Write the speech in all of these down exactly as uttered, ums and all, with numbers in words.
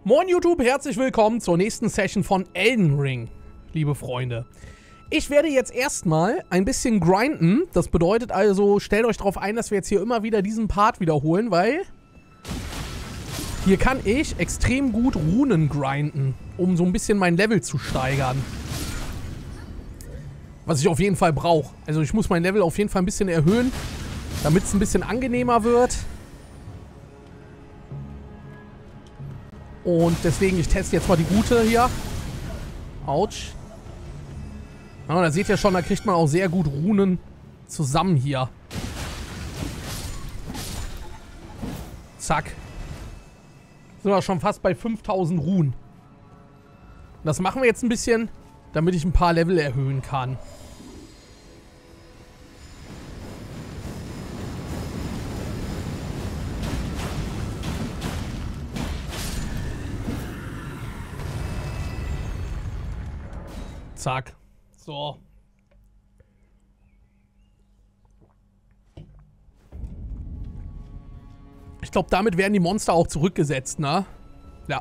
Moin YouTube, herzlich willkommen zur nächsten Session von Elden Ring, liebe Freunde. Ich werde jetzt erstmal ein bisschen grinden. Das bedeutet also, stellt euch darauf ein, dass wir jetzt hier immer wieder diesen Part wiederholen, weil hier kann ich extrem gut Runen grinden, um so ein bisschen mein Level zu steigern. Was ich auf jeden Fall brauche. Also ich muss mein Level auf jeden Fall ein bisschen erhöhen, damit es ein bisschen angenehmer wird. Und deswegen, ich teste jetzt mal die gute hier. Autsch. Ja, da seht ihr schon, da kriegt man auch sehr gut Runen zusammen hier. Zack. Sind wir schon fast bei fünftausend Runen. Das machen wir jetzt ein bisschen, damit ich ein paar Level erhöhen kann. Zack. So. Ich glaube, damit werden die Monster auch zurückgesetzt, ne? Ja.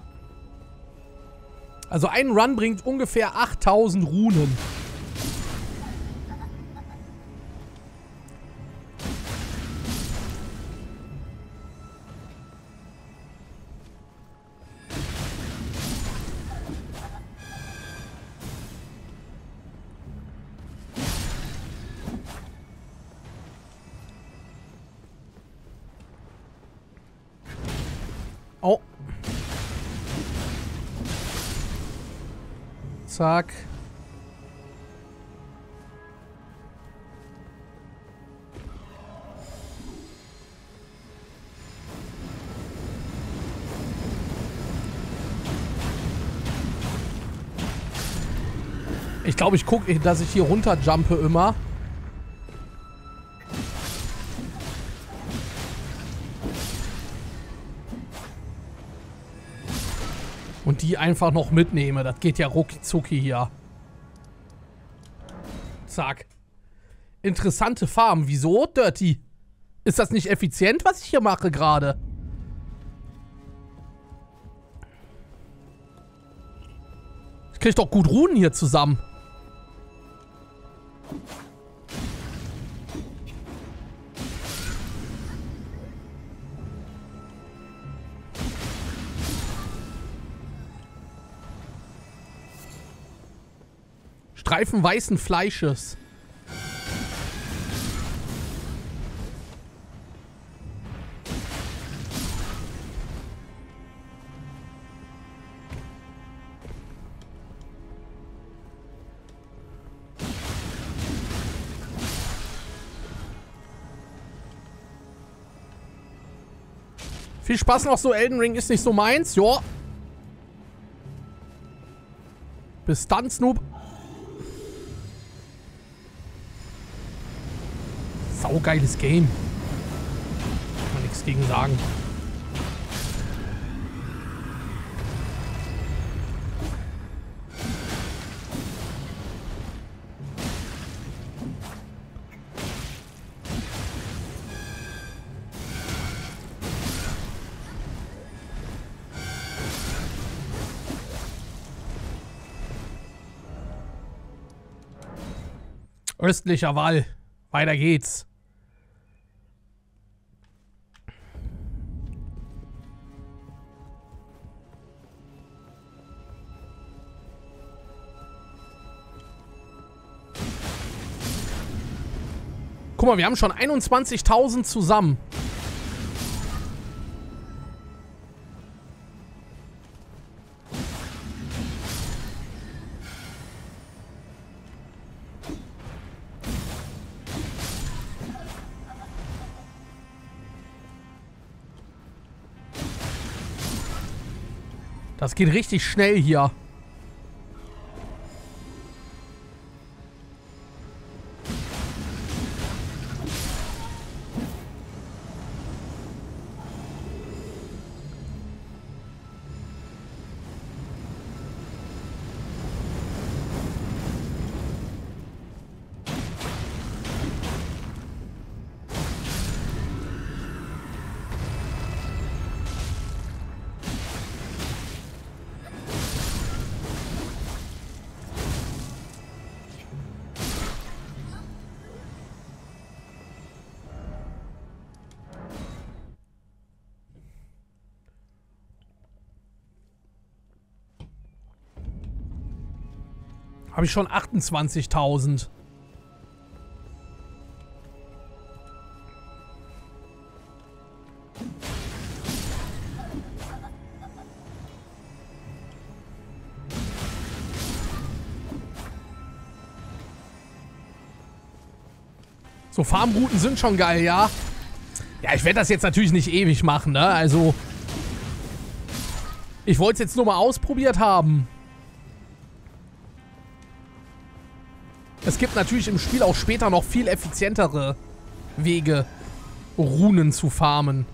Also ein Run bringt ungefähr achttausend Runen. Oh. Zack. Ich glaube, ich gucke, dass ich hier runterjumpe immer. Und die einfach noch mitnehme. Das geht ja rucki hier. Zack. Interessante Farben. Wieso, Dirty? Ist das nicht effizient, was ich hier mache gerade? Ich krieg doch gut Runen hier zusammen. Streifen weißen Fleisches. Viel Spaß noch so, Elden Ring ist nicht so meins, jo. Bis dann, Snoop. Saugeiles Game. Kann man nichts gegen sagen. Östlicher Wall. Weiter geht's. Guck mal, wir haben schon einundzwanzigtausend zusammen. Das geht richtig schnell hier. Habe ich schon achtundzwanzigtausend. So, Farmrouten sind schon geil, ja. Ja, ich werde das jetzt natürlich nicht ewig machen, ne? Also, ich wollte es jetzt nur mal ausprobiert haben. Es gibt natürlich im Spiel auch später noch viel effizientere Wege, Runen zu farmen.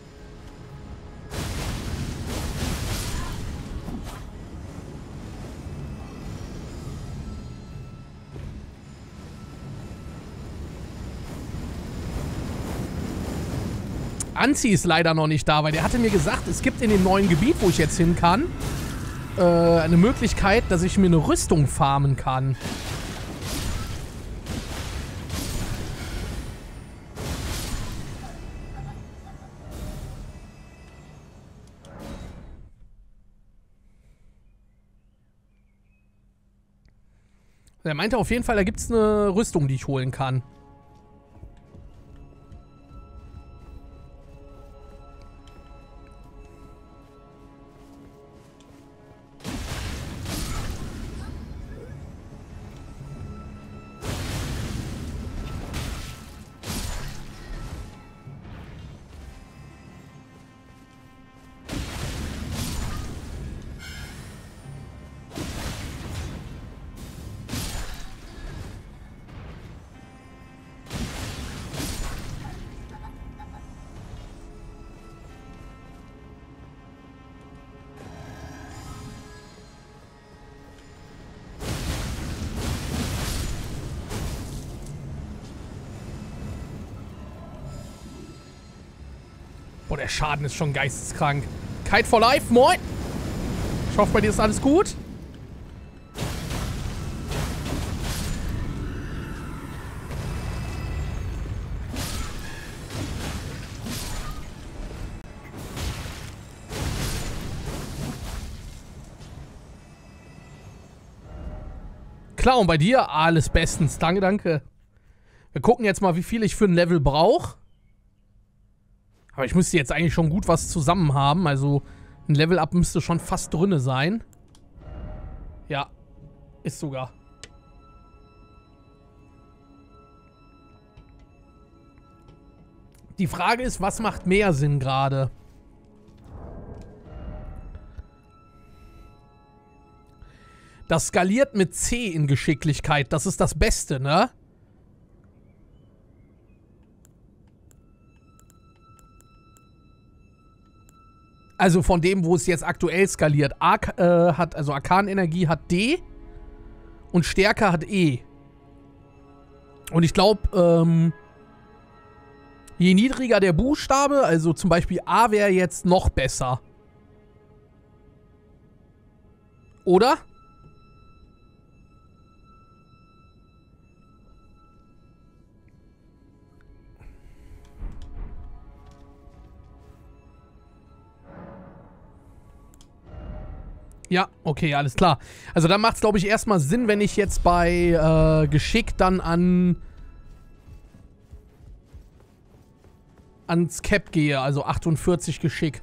Anzi ist leider noch nicht da, weil der hatte mir gesagt, es gibt in dem neuen Gebiet, wo ich jetzt hin kann, äh, eine Möglichkeit, dass ich mir eine Rüstung farmen kann. Er meinte auf jeden Fall, da gibt es eine Rüstung, die ich holen kann. Boah, der Schaden ist schon geisteskrank. Kite for Life, moin! Ich hoffe, bei dir ist alles gut. Klar, und bei dir alles bestens. Danke, danke. Wir gucken jetzt mal, wie viel ich für ein Level brauche. Aber ich müsste jetzt eigentlich schon gut was zusammen haben. Also ein Level-Up müsste schon fast drinne sein. Ja, ist sogar. Die Frage ist, was macht mehr Sinn gerade? Das skaliert mit C in Geschicklichkeit. Das ist das Beste, ne? Also von dem, wo es jetzt aktuell skaliert. Ark, äh, hat, also Arkanenergie hat D und Stärke hat E. Und ich glaube, ähm, je niedriger der Buchstabe, also zum Beispiel A wäre jetzt noch besser. Oder? Ja, okay, alles klar. Also dann macht es, glaube ich, erstmal Sinn, wenn ich jetzt bei äh, Geschick dann an ans Cap gehe, also achtundvierzig Geschick.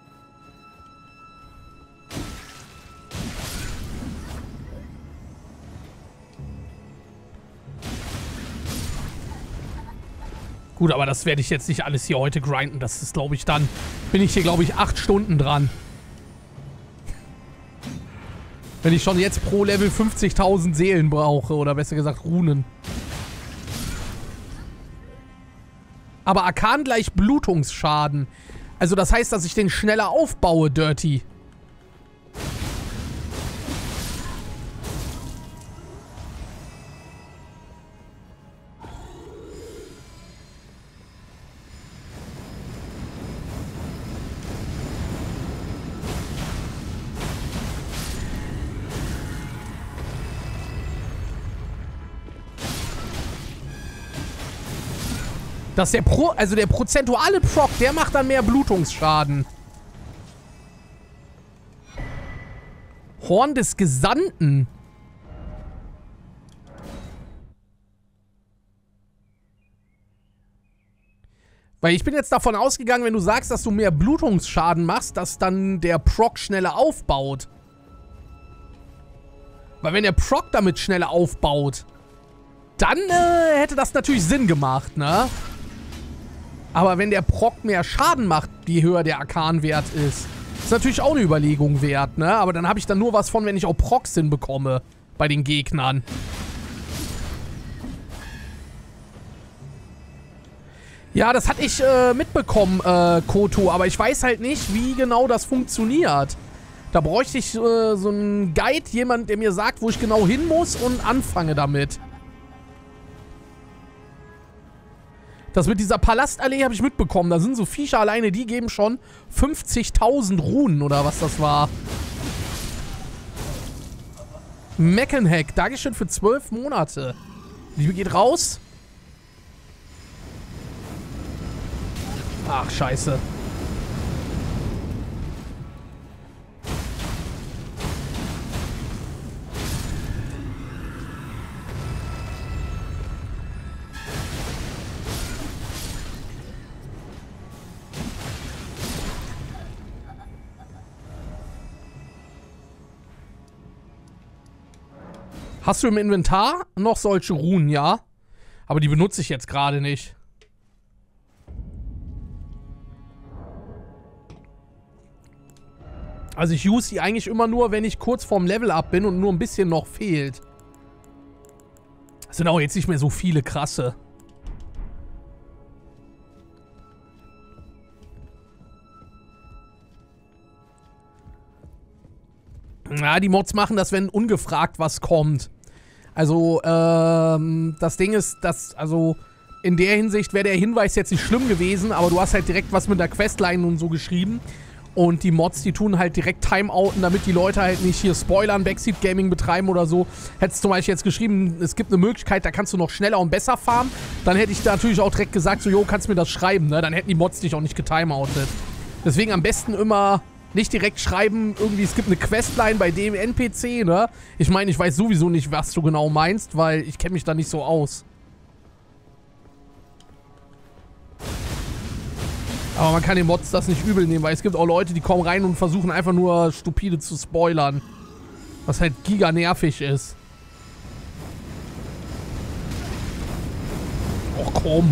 Gut, aber das werde ich jetzt nicht alles hier heute grinden. Das ist, glaube ich, dann bin ich hier, glaube ich, acht Stunden dran. Wenn ich schon jetzt pro Level fünfzigtausend Seelen brauche, oder besser gesagt Runen. Aber Arkan gleich Blutungsschaden. Also das heißt, dass ich den schneller aufbaue, Dirty. Dass der Pro, also der prozentuale Proc, der macht dann mehr Blutungsschaden. Horn des Gesandten. Weil ich bin jetzt davon ausgegangen, wenn du sagst, dass du mehr Blutungsschaden machst, dass dann der Proc schneller aufbaut. Weil wenn der Proc damit schneller aufbaut, dann äh, hätte das natürlich Sinn gemacht, ne? Aber wenn der Proc mehr Schaden macht, je höher der Arkanwert ist, ist natürlich auch eine Überlegung wert, ne? Aber dann habe ich dann nur was von, wenn ich auch Procs hinbekomme bei den Gegnern. Ja, das hatte ich äh, mitbekommen, äh, Koto, aber ich weiß halt nicht, wie genau das funktioniert. Da bräuchte ich äh, so einen Guide, jemand, der mir sagt, wo ich genau hin muss und anfange damit. Das mit dieser Palastallee habe ich mitbekommen. Da sind so Viecher alleine, die geben schon fünfzigtausend Runen oder was das war. Meckenheck, Dankeschön für zwölf Monate. Liebe geht raus. Ach, scheiße. Hast du im Inventar noch solche Runen, ja? Aber die benutze ich jetzt gerade nicht. Also ich use die eigentlich immer nur, wenn ich kurz vorm Level-Up bin und nur ein bisschen noch fehlt. Das sind auch jetzt nicht mehr so viele krasse. Ja, die Mods machen das, wenn ungefragt was kommt. Also, ähm, das Ding ist, dass, also, in der Hinsicht wäre der Hinweis jetzt nicht schlimm gewesen, aber du hast halt direkt was mit der Questline und so geschrieben. Und die Mods, die tun halt direkt Timeouten, damit die Leute halt nicht hier spoilern, Backseat Gaming betreiben oder so. Hättest du zum Beispiel jetzt geschrieben, es gibt eine Möglichkeit, da kannst du noch schneller und besser farmen. Dann hätte ich da natürlich auch direkt gesagt, so, jo, kannst du mir das schreiben, ne? Dann hätten die Mods dich auch nicht getimeoutet. Deswegen am besten immer nicht direkt schreiben, irgendwie, es gibt eine Questline bei dem N P C, ne? Ich meine, ich weiß sowieso nicht, was du genau meinst, weil ich kenne mich da nicht so aus. Aber man kann den Mods das nicht übel nehmen, weil es gibt auch Leute, die kommen rein und versuchen einfach nur stupide zu spoilern. Was halt giga nervig ist. Och komm.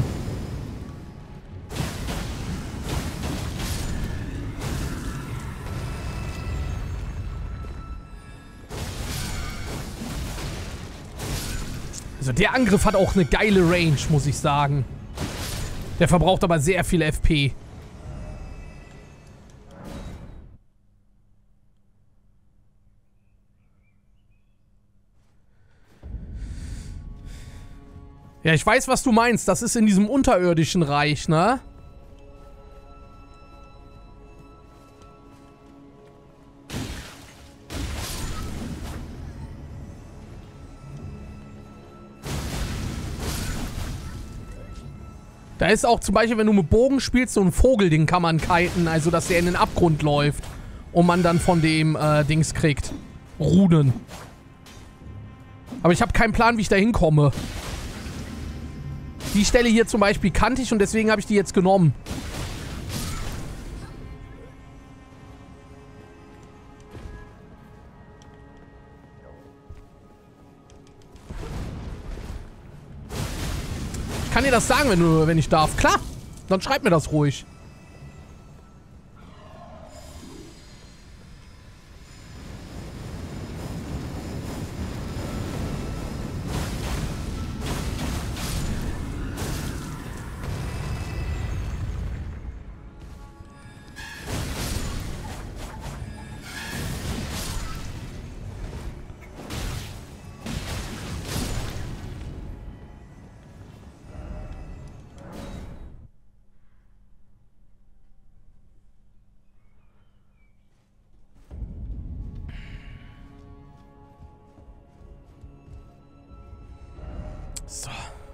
Also der Angriff hat auch eine geile Range, muss ich sagen. Der verbraucht aber sehr viel F P. Ja, ich weiß, was du meinst. Das ist in diesem unterirdischen Reich, ne? Da ist auch zum Beispiel, wenn du mit Bogen spielst, so ein Vogel, den kann man kiten, also dass der in den Abgrund läuft und man dann von dem äh, Dings kriegt. Runen. Aber ich habe keinen Plan, wie ich da hinkomme. Die Stelle hier zum Beispiel kannte ich und deswegen habe ich die jetzt genommen. Ich kann dir das sagen, wenn du, wenn ich darf. Klar, dann schreib mir das ruhig. So.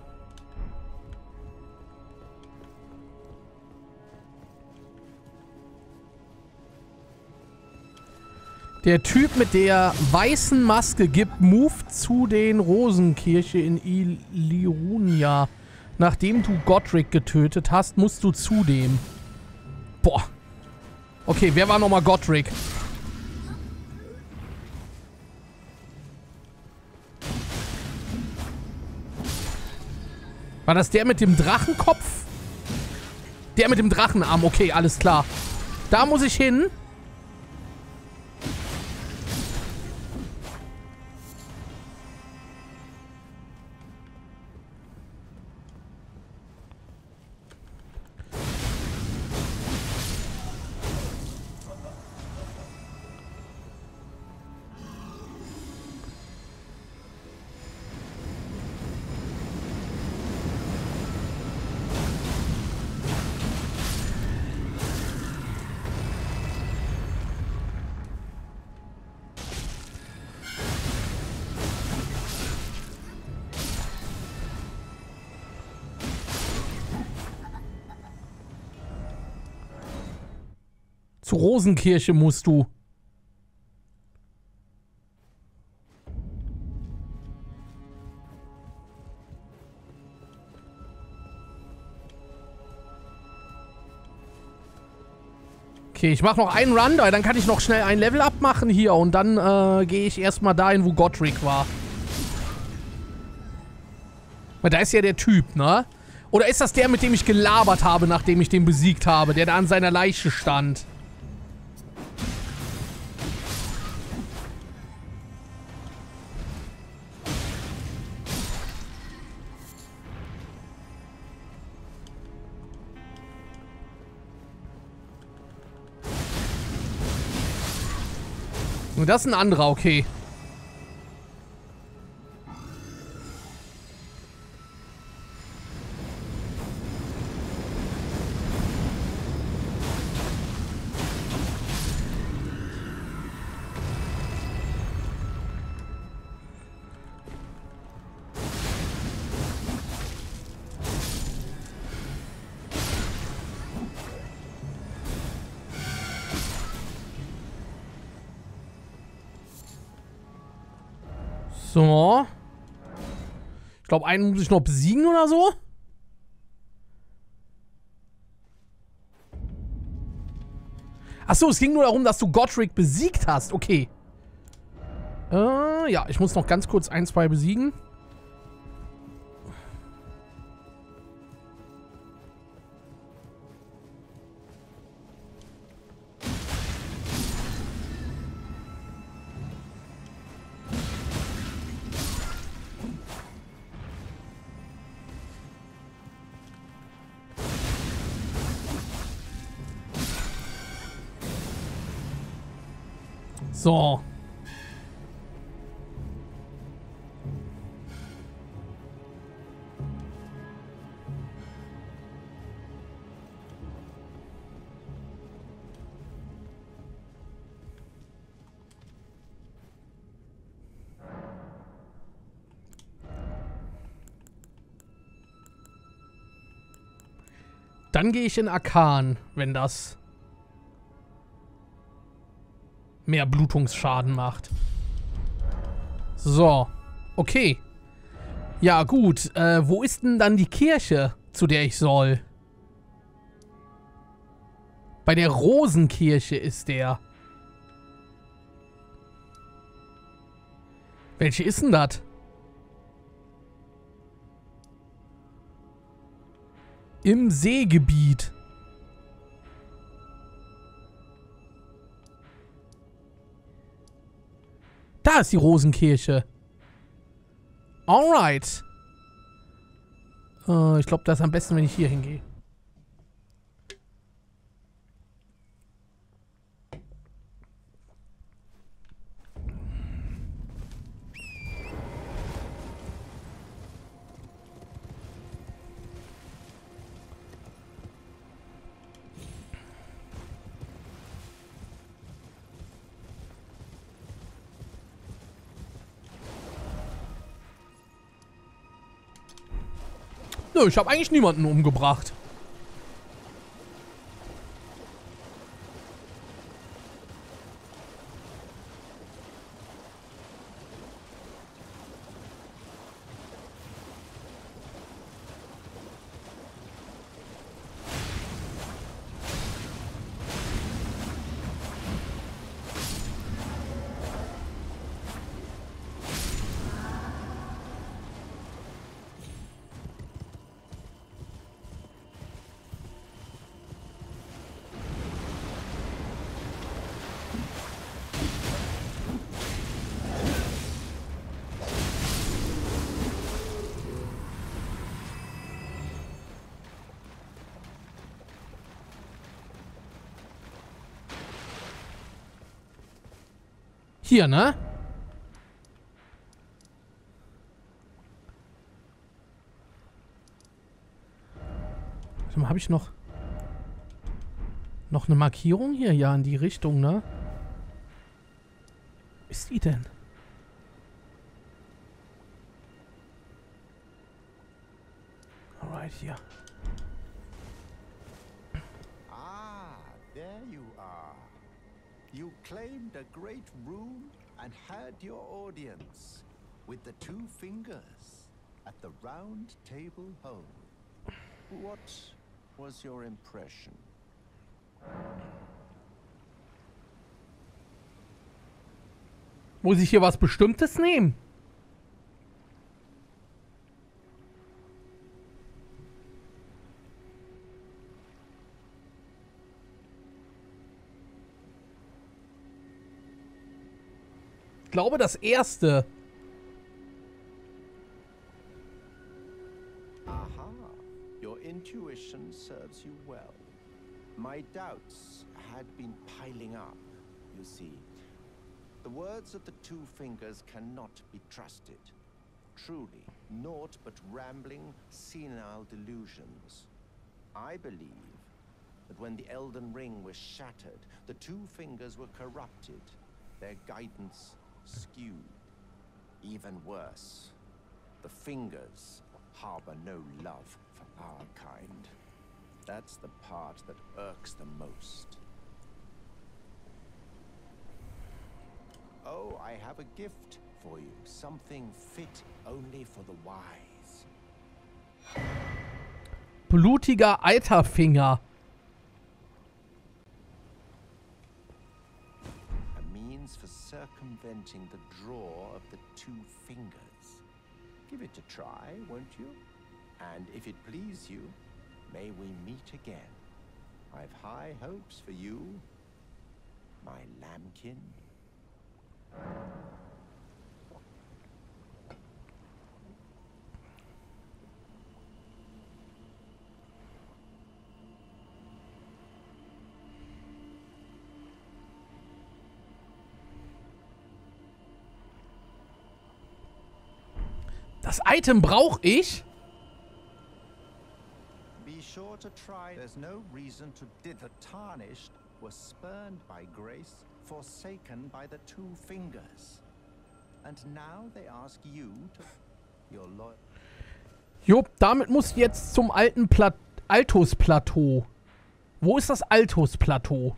Der Typ mit der weißen Maske gibt Move zu den Rosenkirche in Ilirunia. Nachdem du Godric getötet hast, musst du zu dem. Boah. Okay, wer war nochmal Godric? War das der mit dem Drachenkopf? Der mit dem Drachenarm. Okay, alles klar. Da muss ich hin. Zur Rosenkirche musst du. Okay, ich mache noch einen Run, weil dann kann ich noch schnell ein Level abmachen hier und dann äh, gehe ich erstmal dahin, wo Godric war. Weil da ist ja der Typ, ne? Oder ist das der, mit dem ich gelabert habe, nachdem ich den besiegt habe, der da an seiner Leiche stand? Und das ist ein anderer, okay. So. Ich glaube, einen muss ich noch besiegen oder so. Achso, es ging nur darum, dass du Godric besiegt hast. Okay. Äh, ja, ich muss noch ganz kurz ein, zwei besiegen. So. Dann gehe ich in Arkan, wenn das mehr Blutungsschaden macht. So. Okay. Ja, gut. Äh, wo ist denn dann die Kirche, zu der ich soll? Bei der Rosenkirche ist der. Welche ist denn das? Im Seegebiet. Da ist die Rosenkirche. Alright. Äh, ich glaube, das ist am besten, wenn ich hier hingehe. Nö, ich habe eigentlich niemanden umgebracht. Hier, ne? Warte mal, habe ich noch... Noch eine Markierung hier? Ja, in die Richtung, ne? Wo ist die denn? Alright, hier. Ah, there you are. You claimed a great room and had your audience with the two fingers at the round table home. What was your impression? Muss ich hier was Bestimmtes nehmen? Ich glaube, das erste. Aha, your intuition serves you well. My doubts had been piling up, you see. The words of the two fingers cannot be trusted. Truly, naught but rambling, senile delusions. I believe that when the Elden Ring was shattered, the two fingers were corrupted, their guidance skewed. Even worse, the fingers harbor no love for our kind. That's the part that irks the most. Oh, I have a gift for you. Something fit only for the wise. Blutiger Eiterfinger. A means for circumventing the draw of the two fingers. Give it a try, won't you? And if it please you, may we meet again. I've high hopes for you, my lambkin. Das Item brauche ich. Be sure to try. There's no reason to did the tarnished was spurned by grace, forsaken by the two fingers. And now they ask you to your loyal. Jo, damit muss ich jetzt zum alten Pla Altus-Plateau. Wo ist das Altus-Plateau?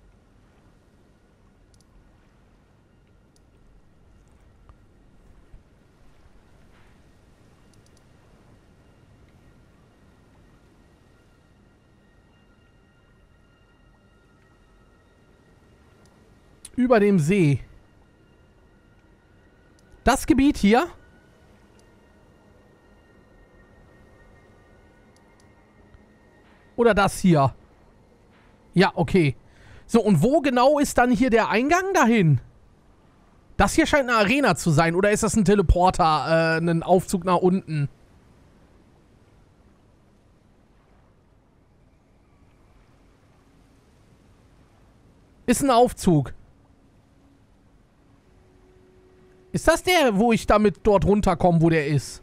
Über dem See. Das Gebiet hier? Oder das hier? Ja, okay. So, und wo genau ist dann hier der Eingang dahin? Das hier scheint eine Arena zu sein. Oder ist das ein Teleporter, äh, ein Aufzug nach unten? Ist ein Aufzug. Ist das der, wo ich damit dort runterkomme, wo der ist?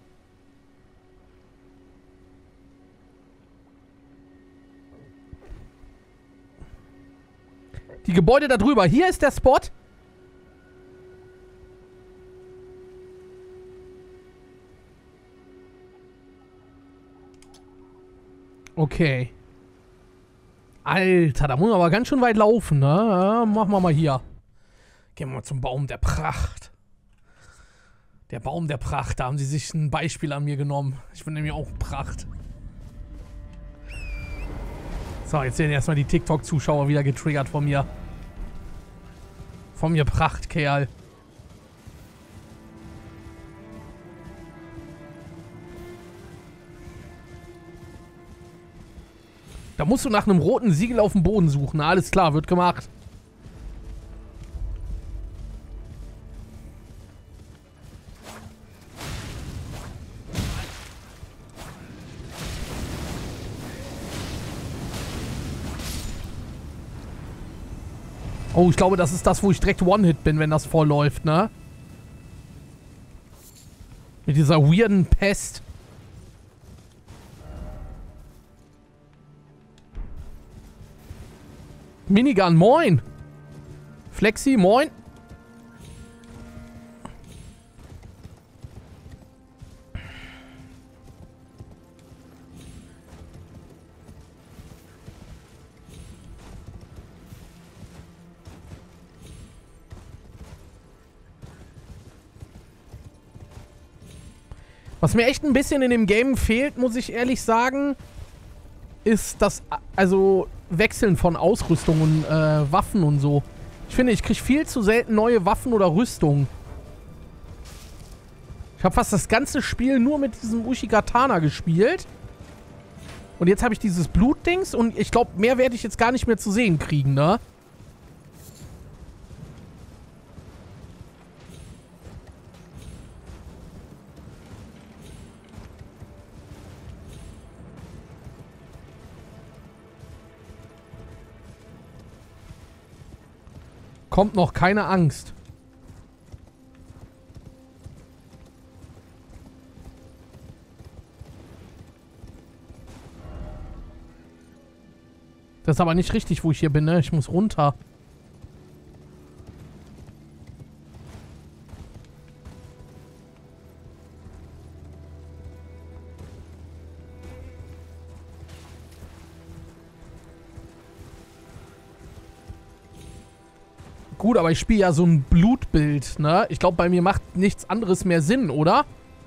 Die Gebäude da drüber. Hier ist der Spot. Okay. Alter, da muss man aber ganz schön weit laufen, ne? Ja, machen wir mal hier. Gehen wir mal zum Baum der Pracht. Der Baum der Pracht, da haben sie sich ein Beispiel an mir genommen. Ich bin nämlich auch Pracht. So, jetzt werden erstmal die TikTok-Zuschauer wieder getriggert von mir. Von mir Prachtkerl. Da musst du nach einem roten Siegel auf dem Boden suchen. Alles klar, wird gemacht. Oh, ich glaube, das ist das, wo ich direkt One-Hit bin, wenn das voll läuft, ne? Mit dieser weirden Pest. Minigun, moin! Flexi, moin! Was mir echt ein bisschen in dem Game fehlt, muss ich ehrlich sagen, ist das, also, Wechseln von Ausrüstung und äh, Waffen und so. Ich finde, ich kriege viel zu selten neue Waffen oder Rüstungen. Ich habe fast das ganze Spiel nur mit diesem Uchigatana gespielt. Und jetzt habe ich dieses Blutdings und ich glaube, mehr werde ich jetzt gar nicht mehr zu sehen kriegen, ne? Kommt noch, keine Angst. Das ist aber nicht richtig, wo ich hier bin, ne? Ich muss runter. Gut, aber ich spiele ja so ein Blutbild, ne? Ich glaube, bei mir macht nichts anderes mehr Sinn, oder?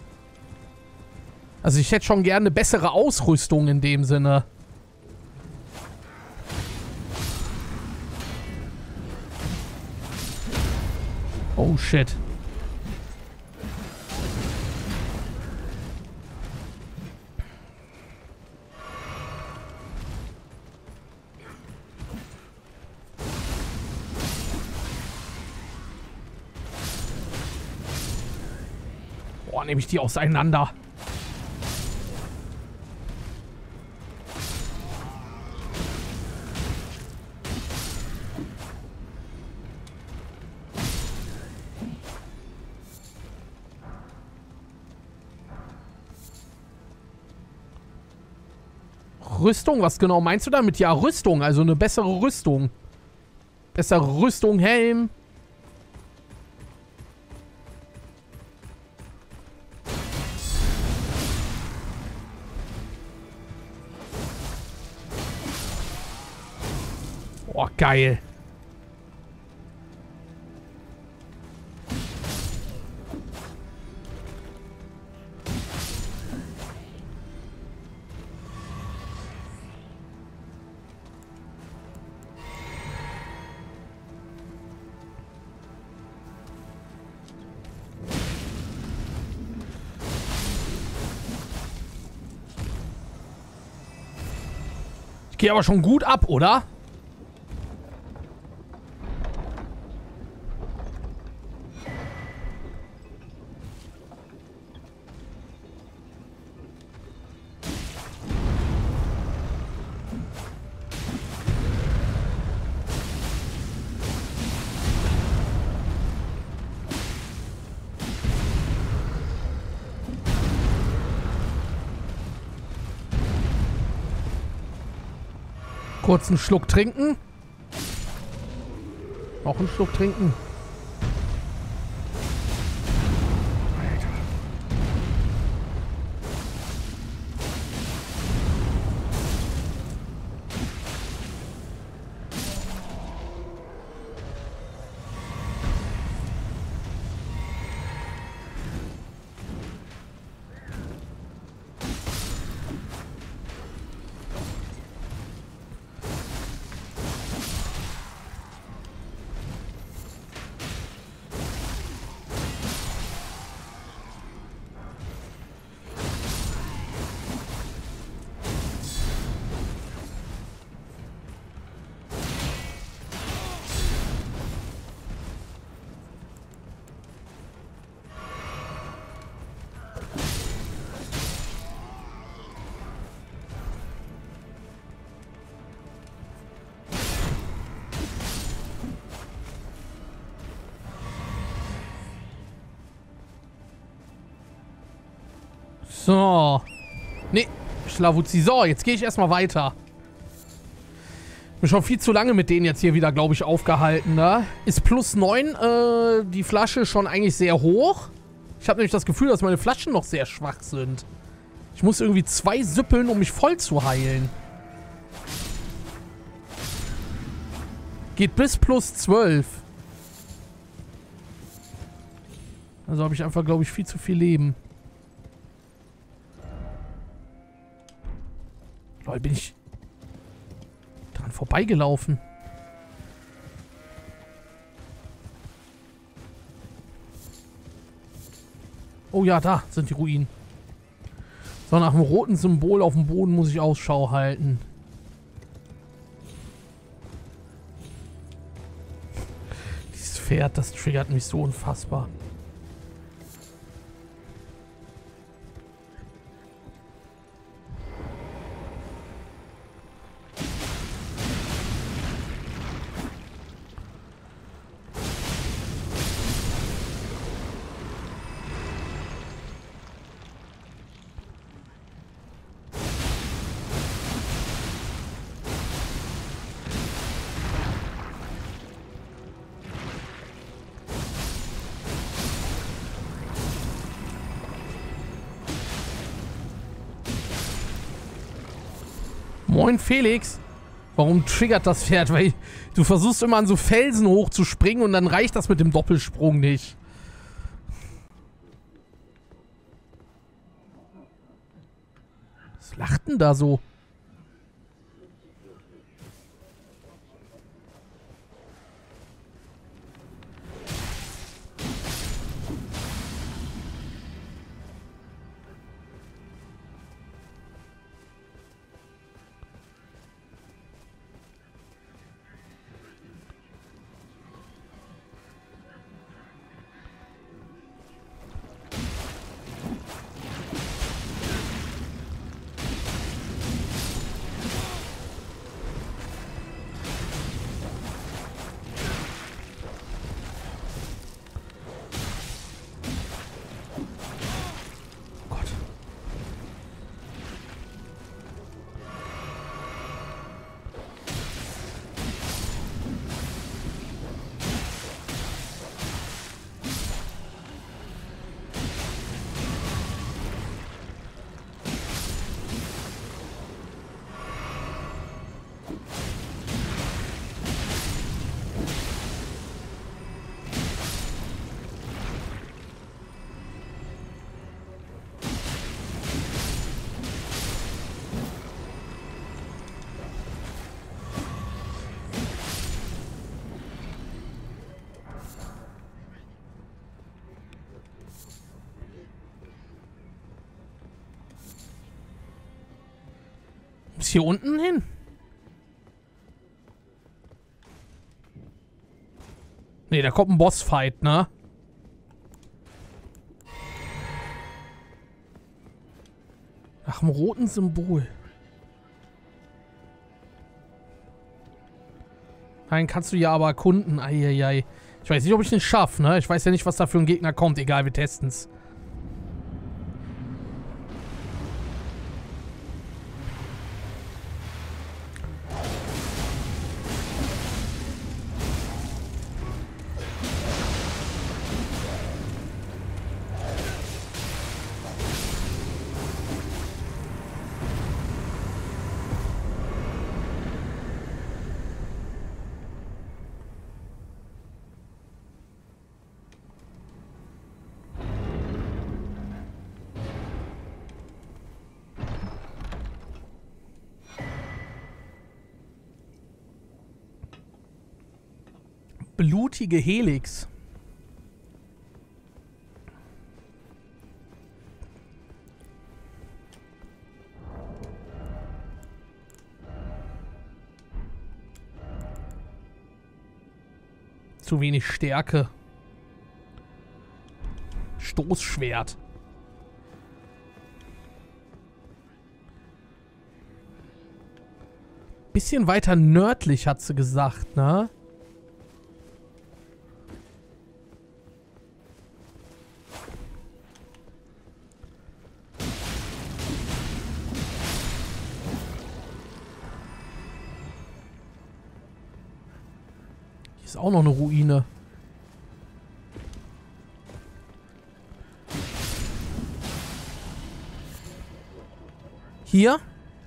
Also ich hätte schon gerne eine bessere Ausrüstung in dem Sinne. Oh, shit. Boah, nehme ich die auseinander. Rüstung? Was genau meinst du damit? Ja, Rüstung. Also eine bessere Rüstung. Bessere Rüstung, Helm. Boah, geil. Ich gehe aber schon gut ab, oder? Kurz einen Schluck trinken. Noch einen Schluck trinken. So. Nee, Schlawuzi. So, jetzt gehe ich erstmal weiter. Bin schon viel zu lange mit denen jetzt hier wieder, glaube ich, aufgehalten, ne? Ist plus neun äh, die Flasche schon eigentlich sehr hoch. Ich habe nämlich das Gefühl, dass meine Flaschen noch sehr schwach sind. Ich muss irgendwie zwei süppeln, um mich voll zu heilen. Geht bis plus zwölf. Also habe ich einfach, glaube ich, viel zu viel Leben. Lol, bin ich dran vorbeigelaufen. Oh ja, da sind die Ruinen. So, nach dem roten Symbol auf dem Boden muss ich Ausschau halten. Dieses Pferd, das triggert mich so unfassbar. Moin Felix. Warum triggert das Pferd? Weil du versuchst immer an so Felsen hoch zu springen und dann reicht das mit dem Doppelsprung nicht. Was lacht denn da so? Muss hier unten hin? Ne, da kommt ein Bossfight, ne? Nach dem roten Symbol. Nein, kannst du ja aber erkunden. Eieiei. Ich weiß nicht, ob ich den schaffe, ne? Ich weiß ja nicht, was da für ein Gegner kommt. Egal, wir testen's. Blutige Helix. Zu wenig Stärke. Stoßschwert. Bisschen weiter nördlich, hat sie gesagt, ne? Ist auch noch eine Ruine. Hier?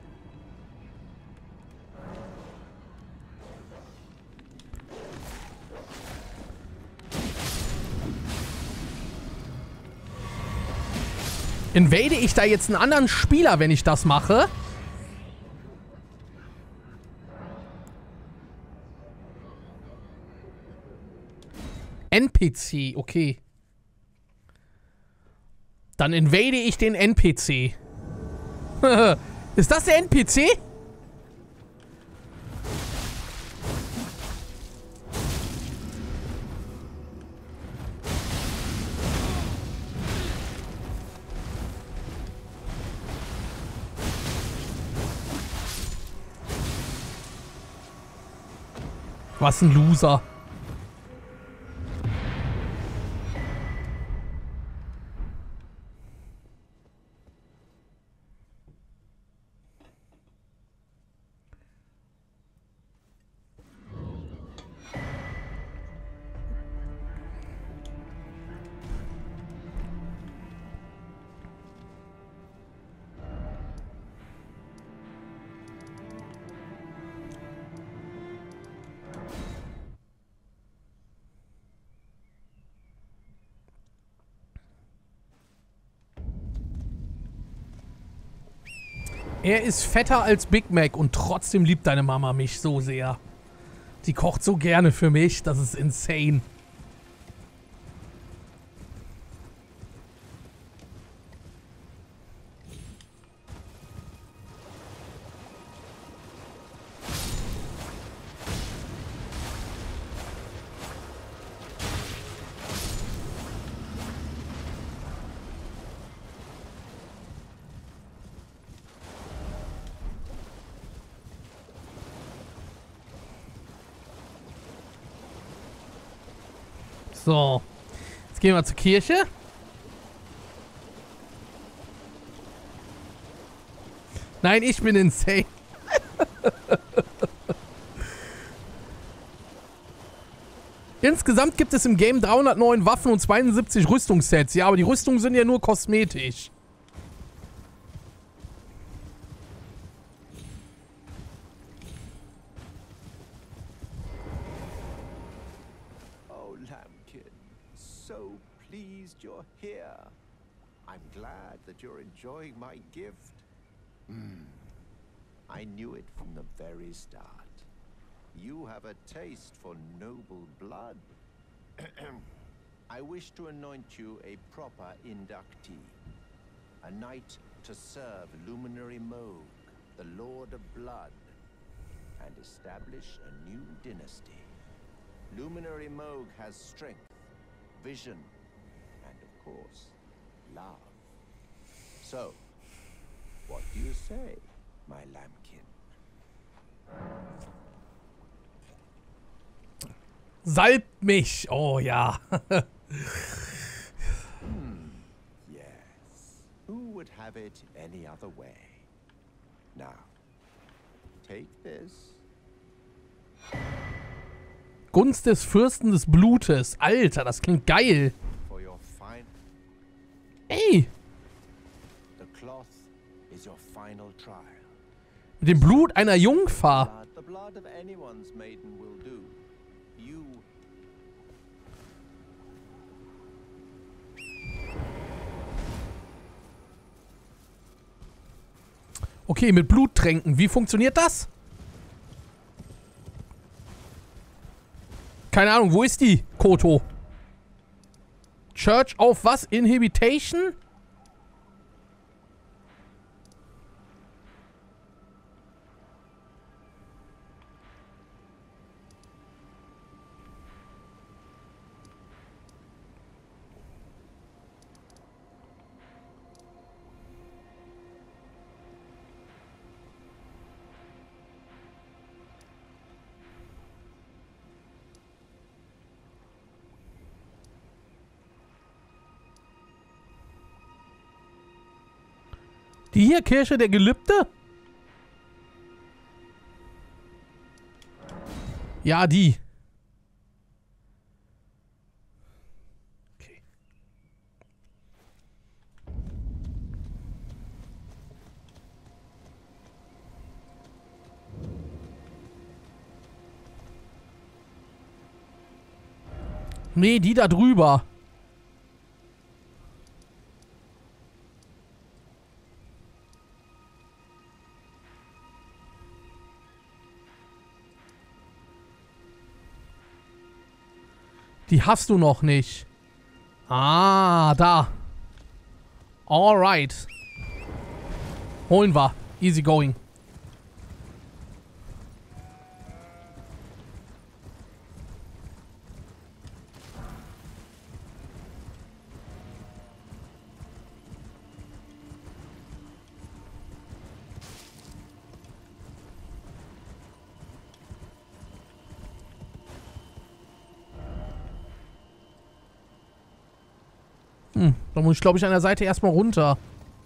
Invade ich da jetzt einen anderen Spieler, wenn ich das mache? N P C, okay. Dann invade ich den N P C. Ist das der N P C? Was ein Loser. Er ist fetter als Big Mac und trotzdem liebt deine Mama mich so sehr. Die kocht so gerne für mich, das ist insane. So, jetzt gehen wir zur Kirche. Nein, ich bin insane. Insgesamt gibt es im Game dreihundertneun Waffen und zweiundsiebzig Rüstungssets. Ja, aber die Rüstungen sind ja nur kosmetisch. So pleased you're here. I'm glad that you're enjoying my gift. Mm. I knew it from the very start. You have a taste for noble blood. I wish to anoint you a proper inductee. A knight to serve Luminary Moog, the Lord of Blood, and establish a new dynasty. Luminary Moog has strength, vision, and of course, love. So, what do you say, my lambkin? Salb mich! Oh ja. Hmm, yes. Who would have it any other way? Now, take this. Gunst des Fürsten des Blutes. Alter, das klingt geil. Ey! Mit dem Blut einer Jungfer. Okay, mit Blut tränken. Wie funktioniert das? Keine Ahnung, wo ist die, Koto? Church of was? Inhibition? Die hier, Kirche der Gelübde? Ja, die. Nee, die da drüber. Die hast du noch nicht. Ah, da. Alright. Holen wir. Easy going. Hm, da muss ich, glaube ich, an der Seite erstmal runter.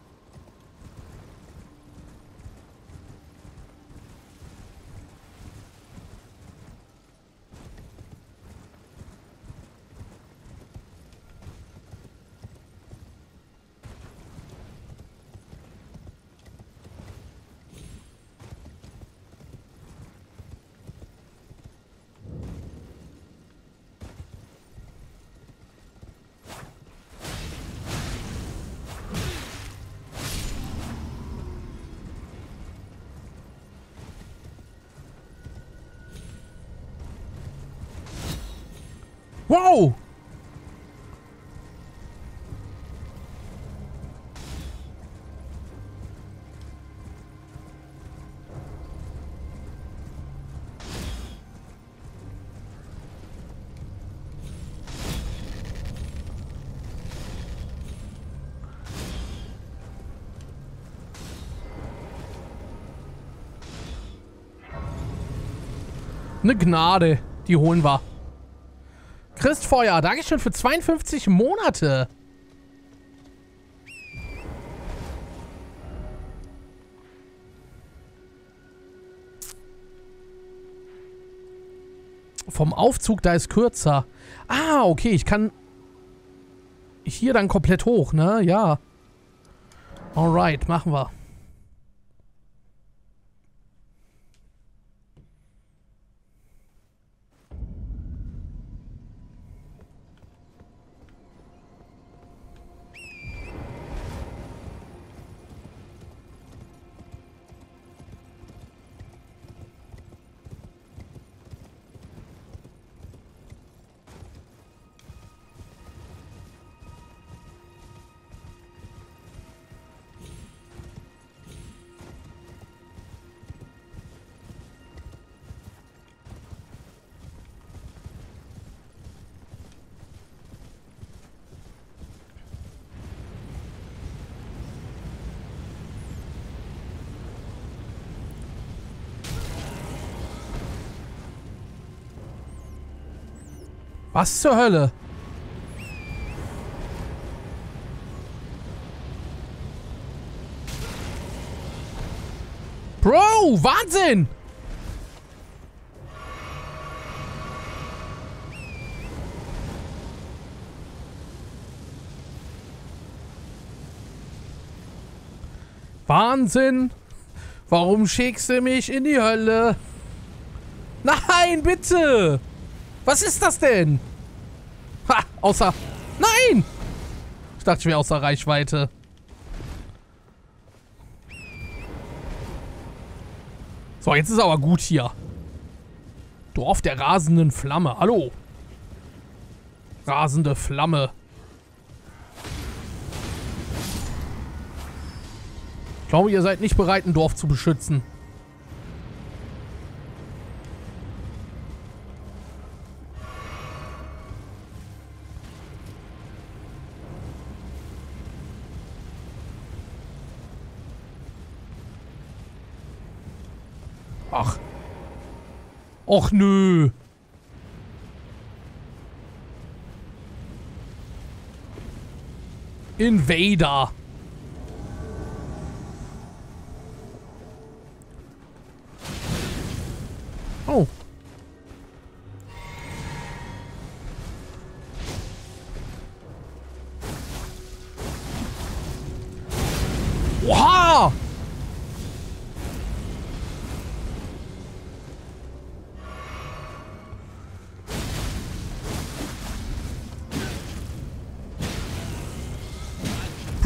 Wow! Eine Gnade. Die holen wir. Christfeuer, Dankeschön für zweiundfünfzig Monate. Vom Aufzug, da ist kürzer. Ah, okay, ich kann hier dann komplett hoch, ne? Ja. Alright, machen wir. Was zur Hölle? Bro, Wahnsinn! Wahnsinn! Warum schickst du mich in die Hölle? Nein, bitte! Was ist das denn? Ha, außer... Nein! Ich dachte, ich wäre außer Reichweite. So, jetzt ist aber gut hier. Dorf der rasenden Flamme. Hallo. Rasende Flamme. Ich glaube, ihr seid nicht bereit, ein Dorf zu beschützen. Ach. Och nö. Invader. Oh. Oha!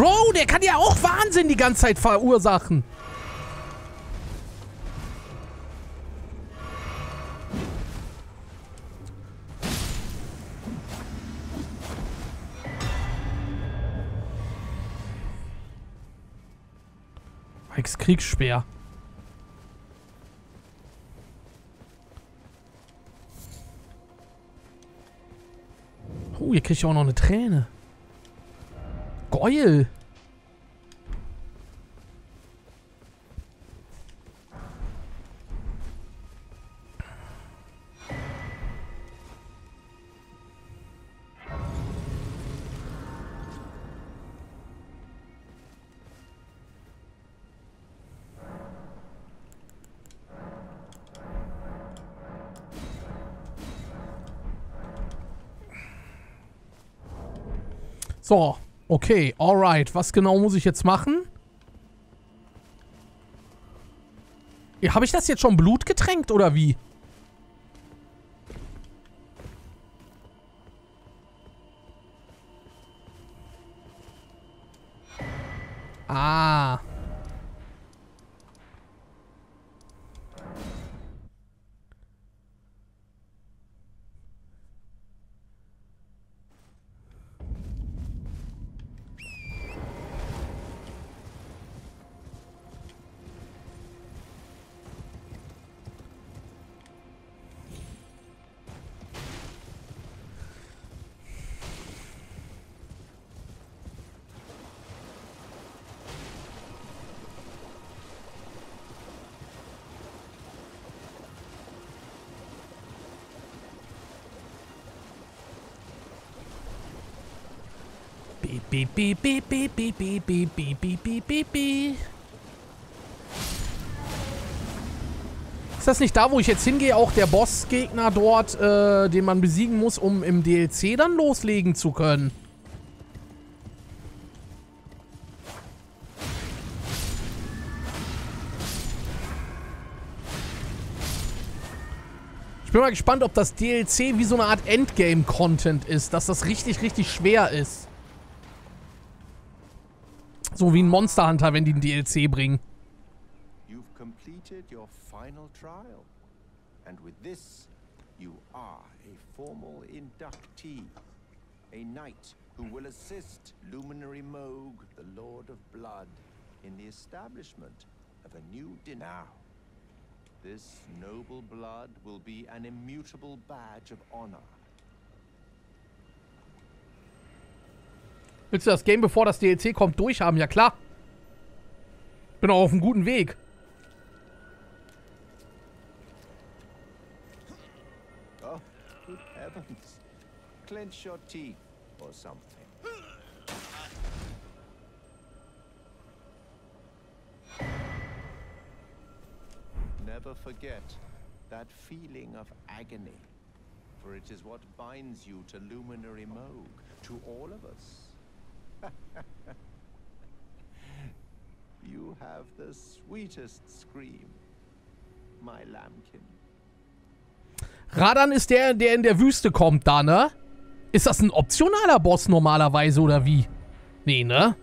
Bro, der kann ja auch Wahnsinn die ganze Zeit verursachen. Mikes Kriegsspeer. Oh, hier krieg ich auch noch eine Träne. Geil. So, okay, alright. Was genau muss ich jetzt machen? Ja, habe ich das jetzt schon Blut getränkt oder wie? Ah. Beep, beep, beep, beep, beep, beep, beep, beep, beep, beep, beep, beep. Ist das nicht da, wo ich jetzt hingehe, auch der Bossgegner dort, äh, den man besiegen muss, um im D L C dann loslegen zu können? Ich bin mal gespannt, ob das D L C wie so eine Art Endgame-Content ist, dass das richtig, richtig schwer ist. So wie ein Monster Hunter, wenn die einen D L C bringen. You've completed your final trial. And with this, you are a formal inductee. A knight who will assist Luminary Moog, the Lord of Blood, in the establishment of a new Now. This noble blood will be an immutable badge of honor. Willst du das Game, bevor das D L C kommt, durchhaben? Ja, klar. Bin auch auf einem guten Weg. Oh, good heavens. Clench your teeth or something. Never forget that feeling of agony, for it is what binds you to Luminary Moog, to all of us. You have the sweetest scream, my lambkin. Radan ist der, der in der Wüste kommt da, ne? Ist das ein optionaler Boss normalerweise oder wie? Nee, ne?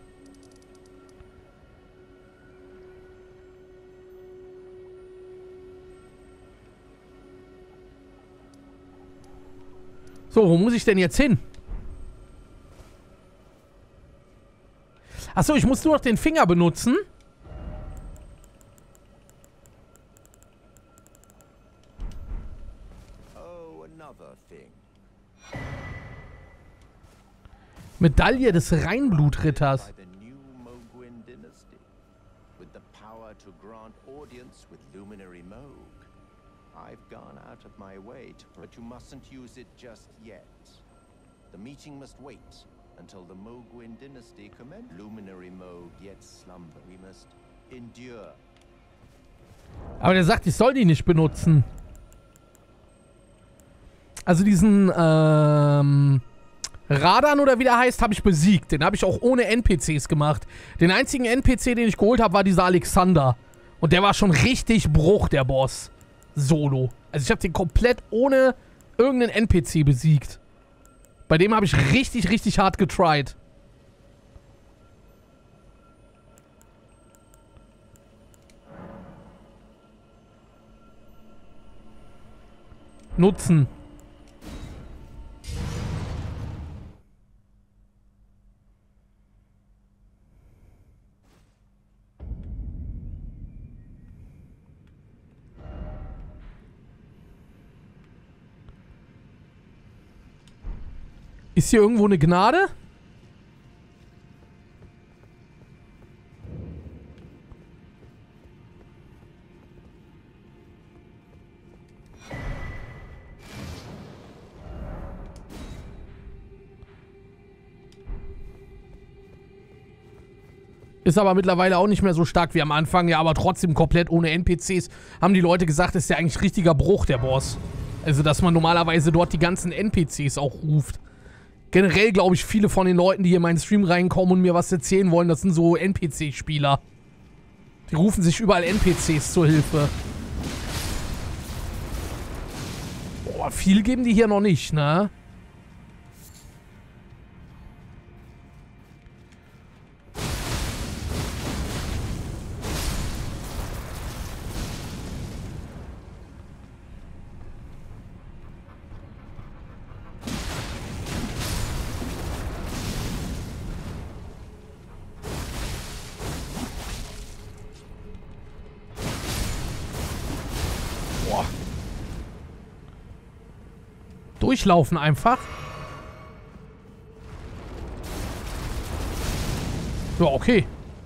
So, wo muss ich denn jetzt hin? Achso, ich muss nur noch den Finger benutzen. Oh, another thing. Medaille des Reinblutritters. By the new Moguin dynasty, with the power to grant audience with Luminary Moog. I've gone out of my way to, but you mustn't use it just yet. The meeting must wait until the Moguin dynasty commences. Luminary Moog yet slumber. We must endure. Aber der sagt, ich soll die nicht benutzen. Also diesen, ähm... Radan oder wie der heißt, habe ich besiegt. Den habe ich auch ohne N P Cs gemacht. Den einzigen N P C, den ich geholt habe, war dieser Alexander. Und der war schon richtig Bruch, der Boss. Solo. Also ich habe den komplett ohne irgendeinen N P C besiegt. Bei dem habe ich richtig, richtig hart getried. nutzen. Ist hier irgendwo eine Gnade? Ist aber mittlerweile auch nicht mehr so stark wie am Anfang, ja, aber trotzdem komplett ohne N P Cs. Haben die Leute gesagt, ist ja eigentlich richtiger Bruch, der Boss. Also, dass man normalerweise dort die ganzen N P Cs auch ruft. Generell glaube ich, viele von den Leuten, die hier in meinen Stream reinkommen und mir was erzählen wollen, das sind so N P C-Spieler. Die rufen sich überall N P Cs zur Hilfe. Boah, viel geben die hier noch nicht, ne? Durchlaufen einfach. Ja, okay.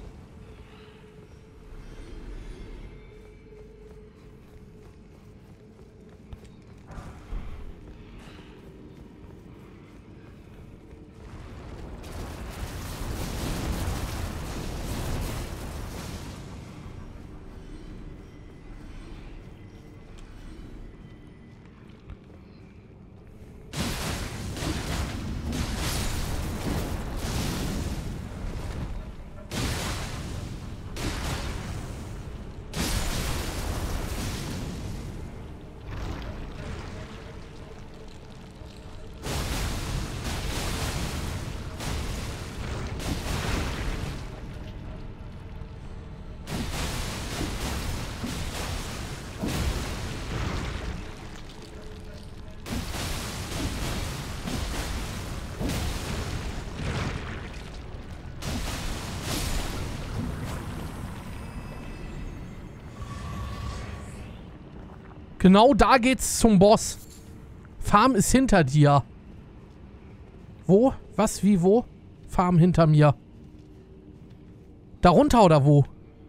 Genau da geht's zum Boss. Farm ist hinter dir. Wo? Was? Wie? Wo? Farm hinter mir. Darunter oder wo?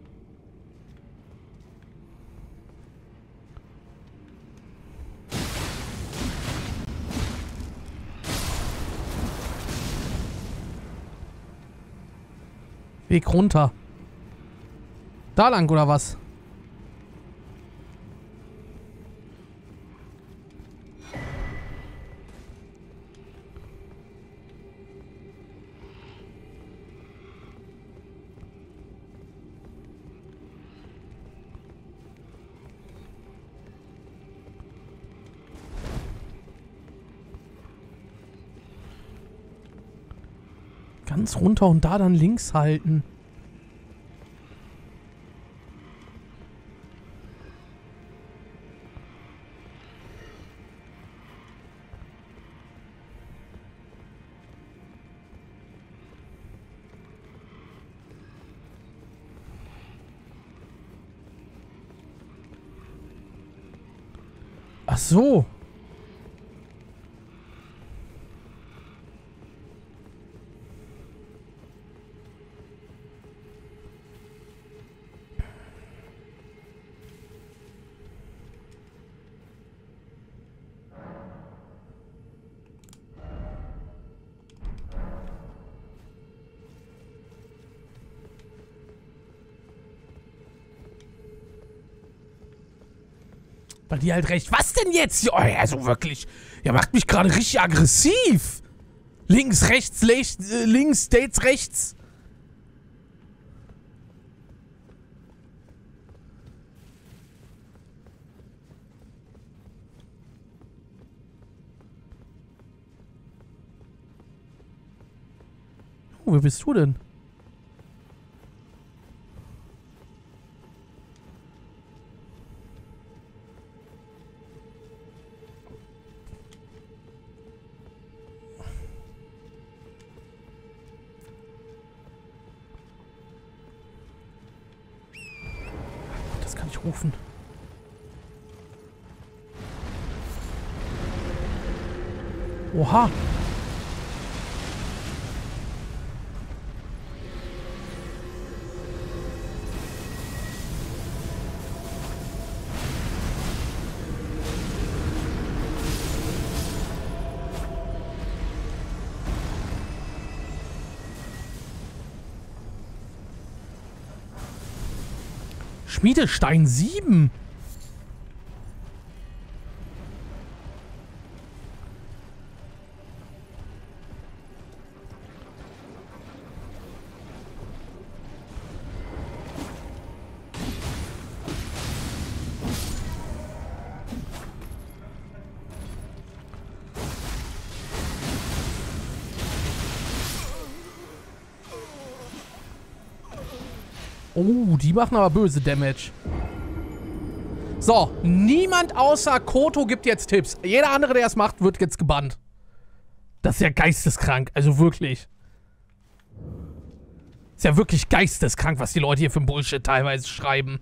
Weg runter. Da lang oder was? Ganz runter und da dann links halten. Ach so. Weil die halt recht. Was denn jetzt? Oh, also wirklich. Ihr macht mich gerade richtig aggressiv. Links, rechts, rechts, äh, links, Dates, rechts. Oh, wer bist du denn? rufen. Oha. Schmiedestein sieben. Oh, die machen aber böse Damage. So, niemand außer Koto gibt jetzt Tipps. Jeder andere, der es macht, wird jetzt gebannt. Das ist ja geisteskrank, also wirklich. Ist ja wirklich geisteskrank, was die Leute hier für ein Bullshit teilweise schreiben.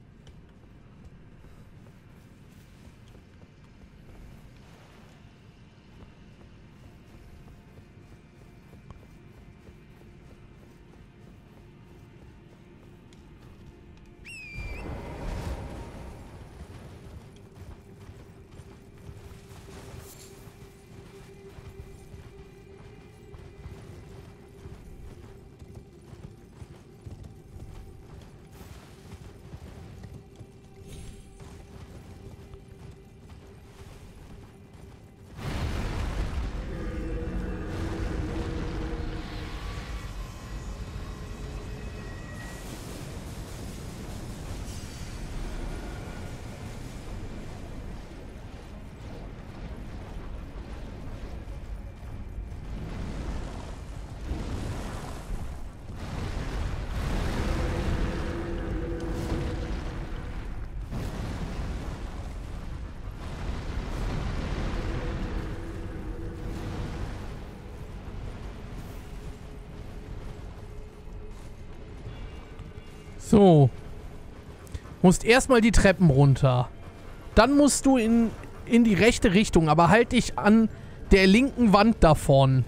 So. Musst erstmal die Treppen runter. Dann musst du in, in die rechte Richtung, aber halt dich an der linken Wand davon.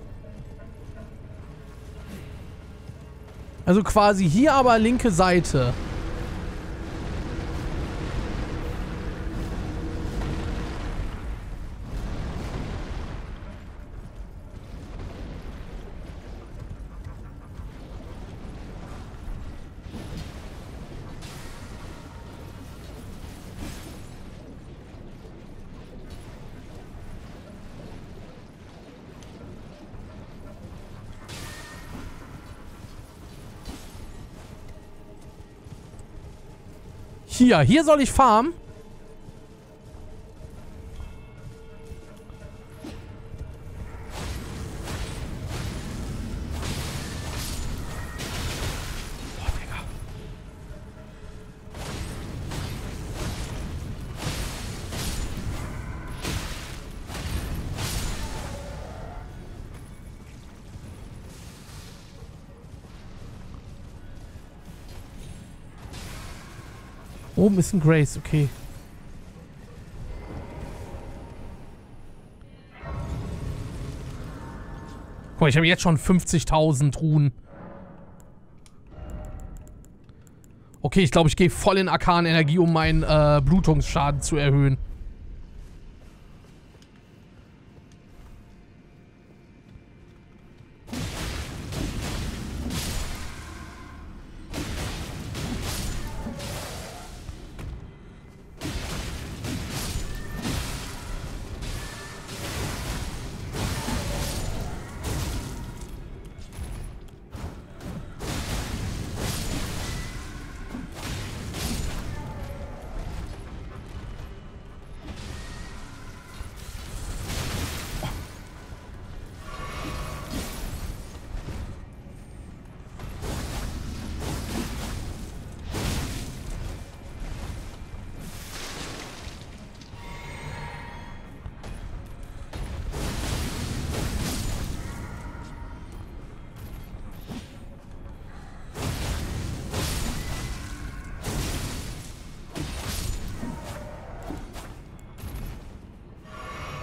Also quasi hier aber linke Seite. Hier, hier soll ich farmen. Boah, Digga. Oben ist ein Grace, okay. Guck mal, ich habe jetzt schon fünfzigtausend Runen. Okay, ich glaube, ich gehe voll in Arkanenergie, um meinen äh, Blutungsschaden zu erhöhen.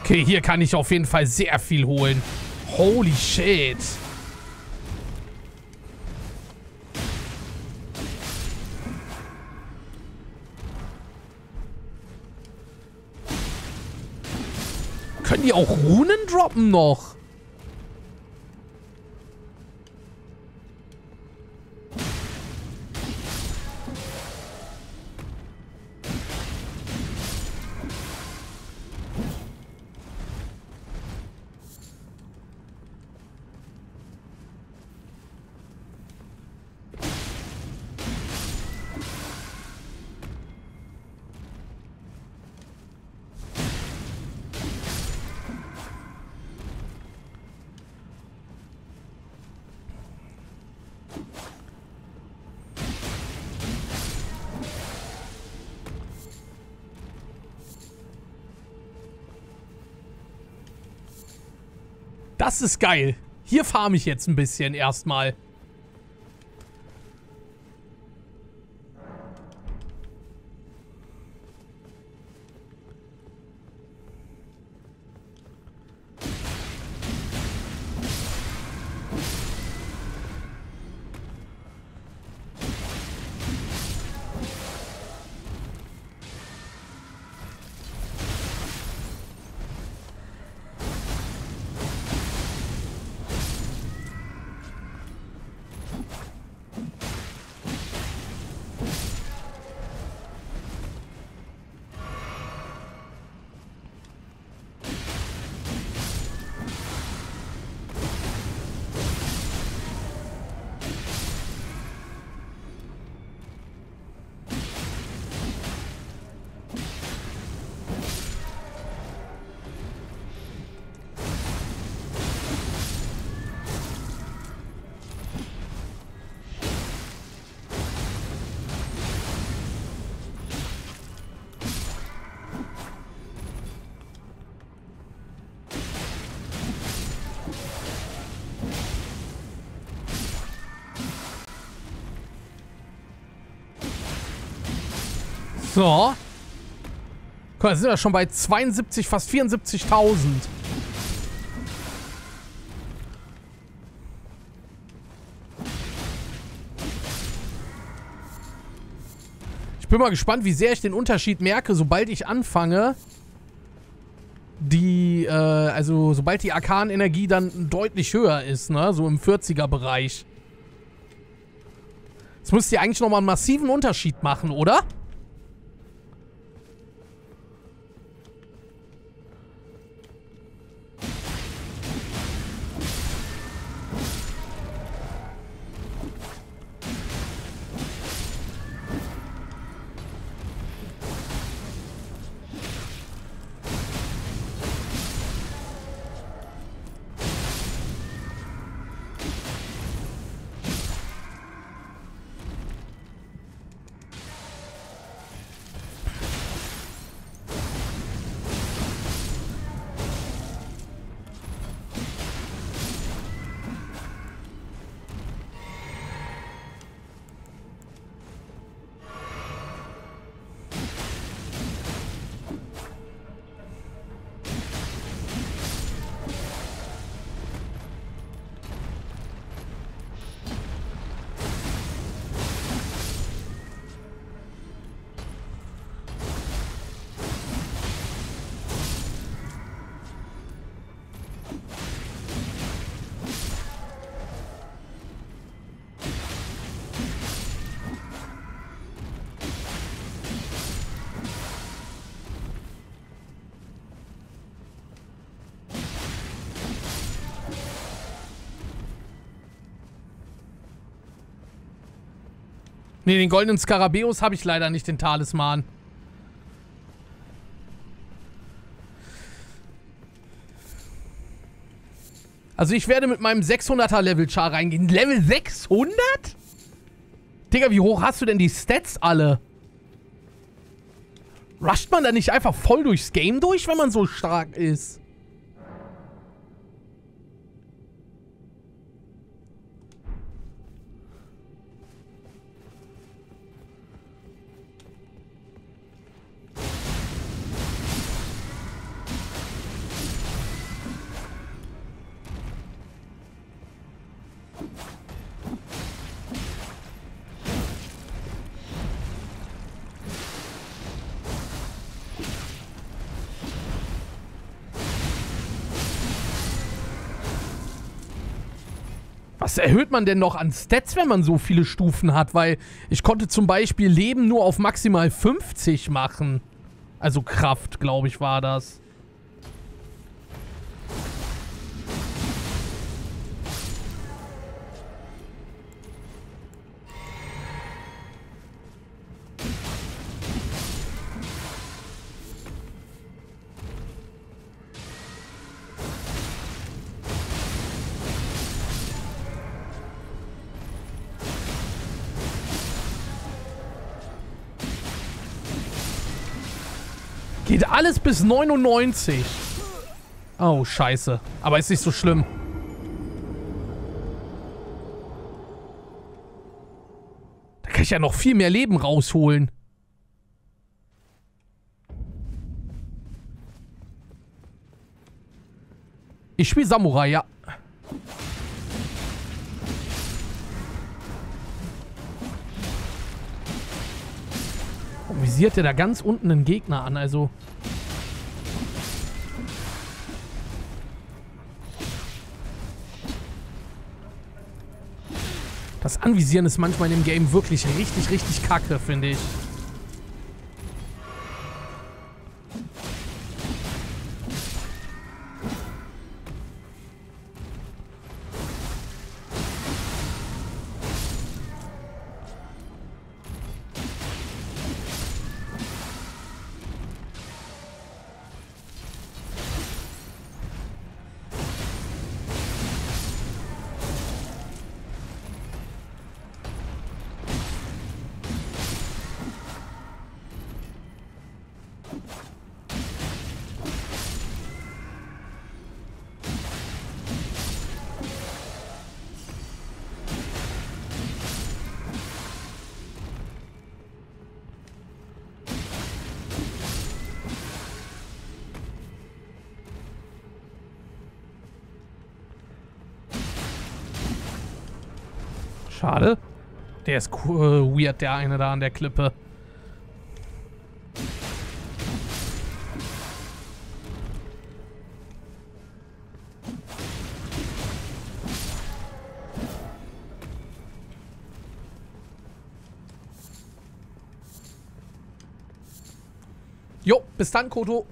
Okay, hier kann ich auf jeden Fall sehr viel holen. Holy shit. Können die auch Runen droppen noch? Das ist geil. Hier farme ich jetzt ein bisschen erstmal. So. Guck mal, sind wir schon bei zweiundsiebzig, fast vierundsiebzigtausend. Ich bin mal gespannt, wie sehr ich den Unterschied merke, sobald ich anfange, die, äh, also sobald die Arkanenergie dann deutlich höher ist, ne? So im vierziger-Bereich. Das müsste ja eigentlich nochmal einen massiven Unterschied machen, oder? Ne, den goldenen Skarabäus habe ich leider nicht, den Talisman. Also ich werde mit meinem sechshunderter Level Char reingehen. Level sechshundert? Digga, wie hoch hast du denn die Stats alle? Rusht man da nicht einfach voll durchs Game durch, wenn man so stark ist? Was erhöht man denn noch an Stats, wenn man so viele Stufen hat? Weil ich konnte zum Beispiel Leben nur auf maximal fünfzig machen. Also Kraft, glaube ich, war das. Geht alles bis neunundneunzig. Oh, scheiße. Aber ist nicht so schlimm. Da kann ich ja noch viel mehr Leben rausholen. Ich spiele Samurai, ja. Visiert der da ganz unten einen Gegner an, also... Das Anvisieren ist manchmal in dem Game wirklich richtig, richtig kacke, finde ich. Schade. Der ist cool, weird, der eine da an der Klippe. Jo, bis dann, Koto.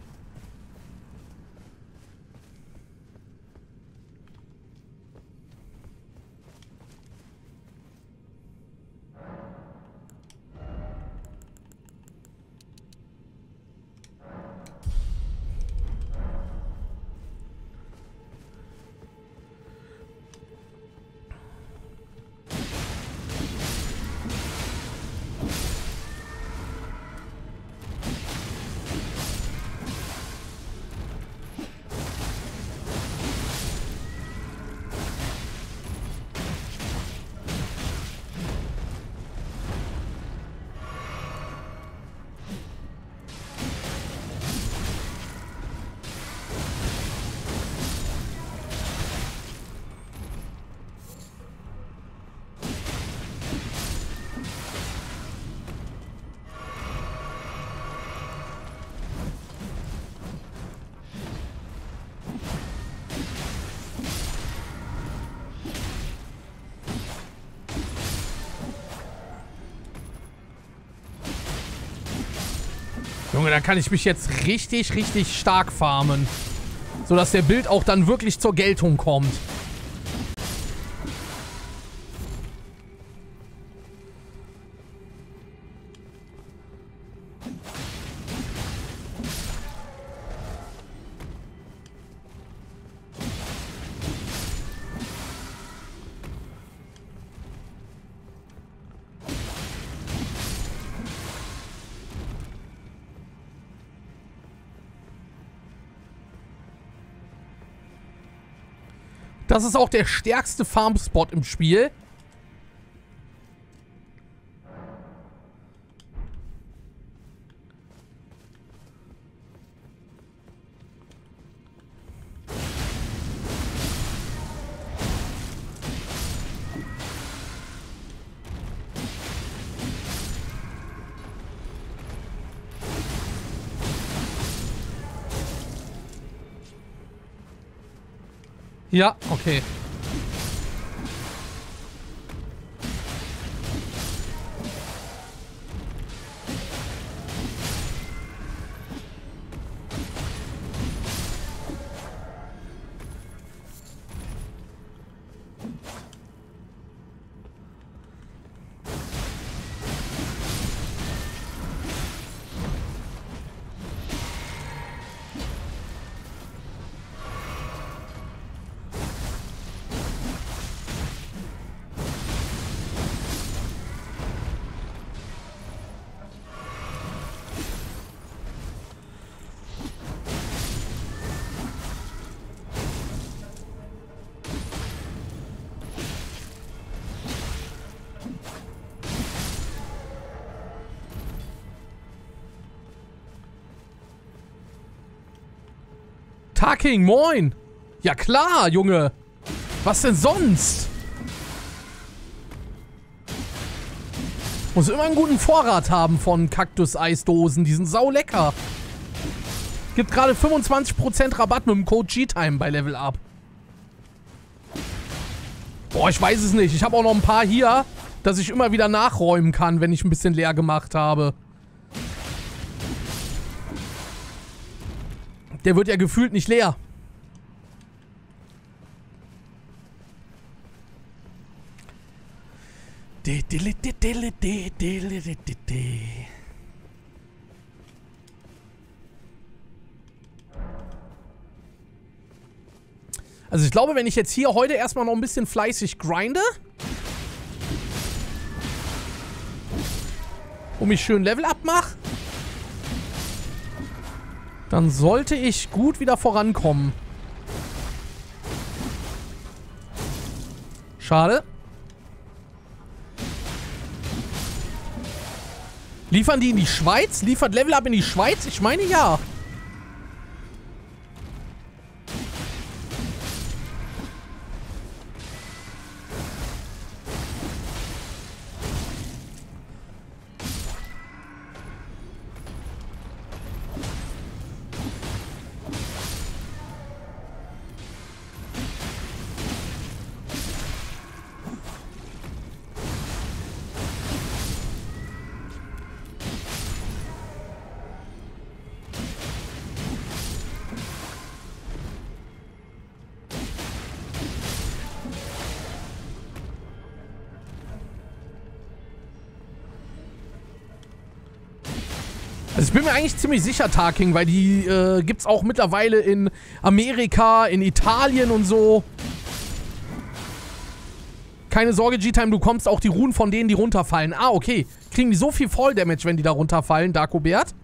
Junge, da kann ich mich jetzt richtig, richtig stark farmen. Sodass der Bild auch dann wirklich zur Geltung kommt. Das ist auch der stärkste Farmspot im Spiel. Ja, okay. Tarking, moin. Ja klar, Junge. Was denn sonst? Muss immer einen guten Vorrat haben von Kaktus-Eisdosen. Die sind sau lecker. Gibt gerade fünfundzwanzig Prozent Rabatt mit dem Code G-Time bei Level Up. Boah, ich weiß es nicht. Ich habe auch noch ein paar hier, dass ich immer wieder nachräumen kann, wenn ich ein bisschen leer gemacht habe. Der wird ja gefühlt nicht leer. Also ich glaube, wenn ich jetzt hier heute erstmal noch ein bisschen fleißig grinde und mich schön Level up mache, dann sollte ich gut wieder vorankommen. Schade. Liefern die in die Schweiz? Liefert Level Up in die Schweiz? Ich meine ja. Also ich bin mir eigentlich ziemlich sicher, Tarking, weil die äh, gibt's auch mittlerweile in Amerika, in Italien und so. Keine Sorge, G-Time, du kommst auch die Runen von denen, die runterfallen. Ah, okay. Kriegen die so viel Fall-Damage, wenn die da runterfallen, Dagobert?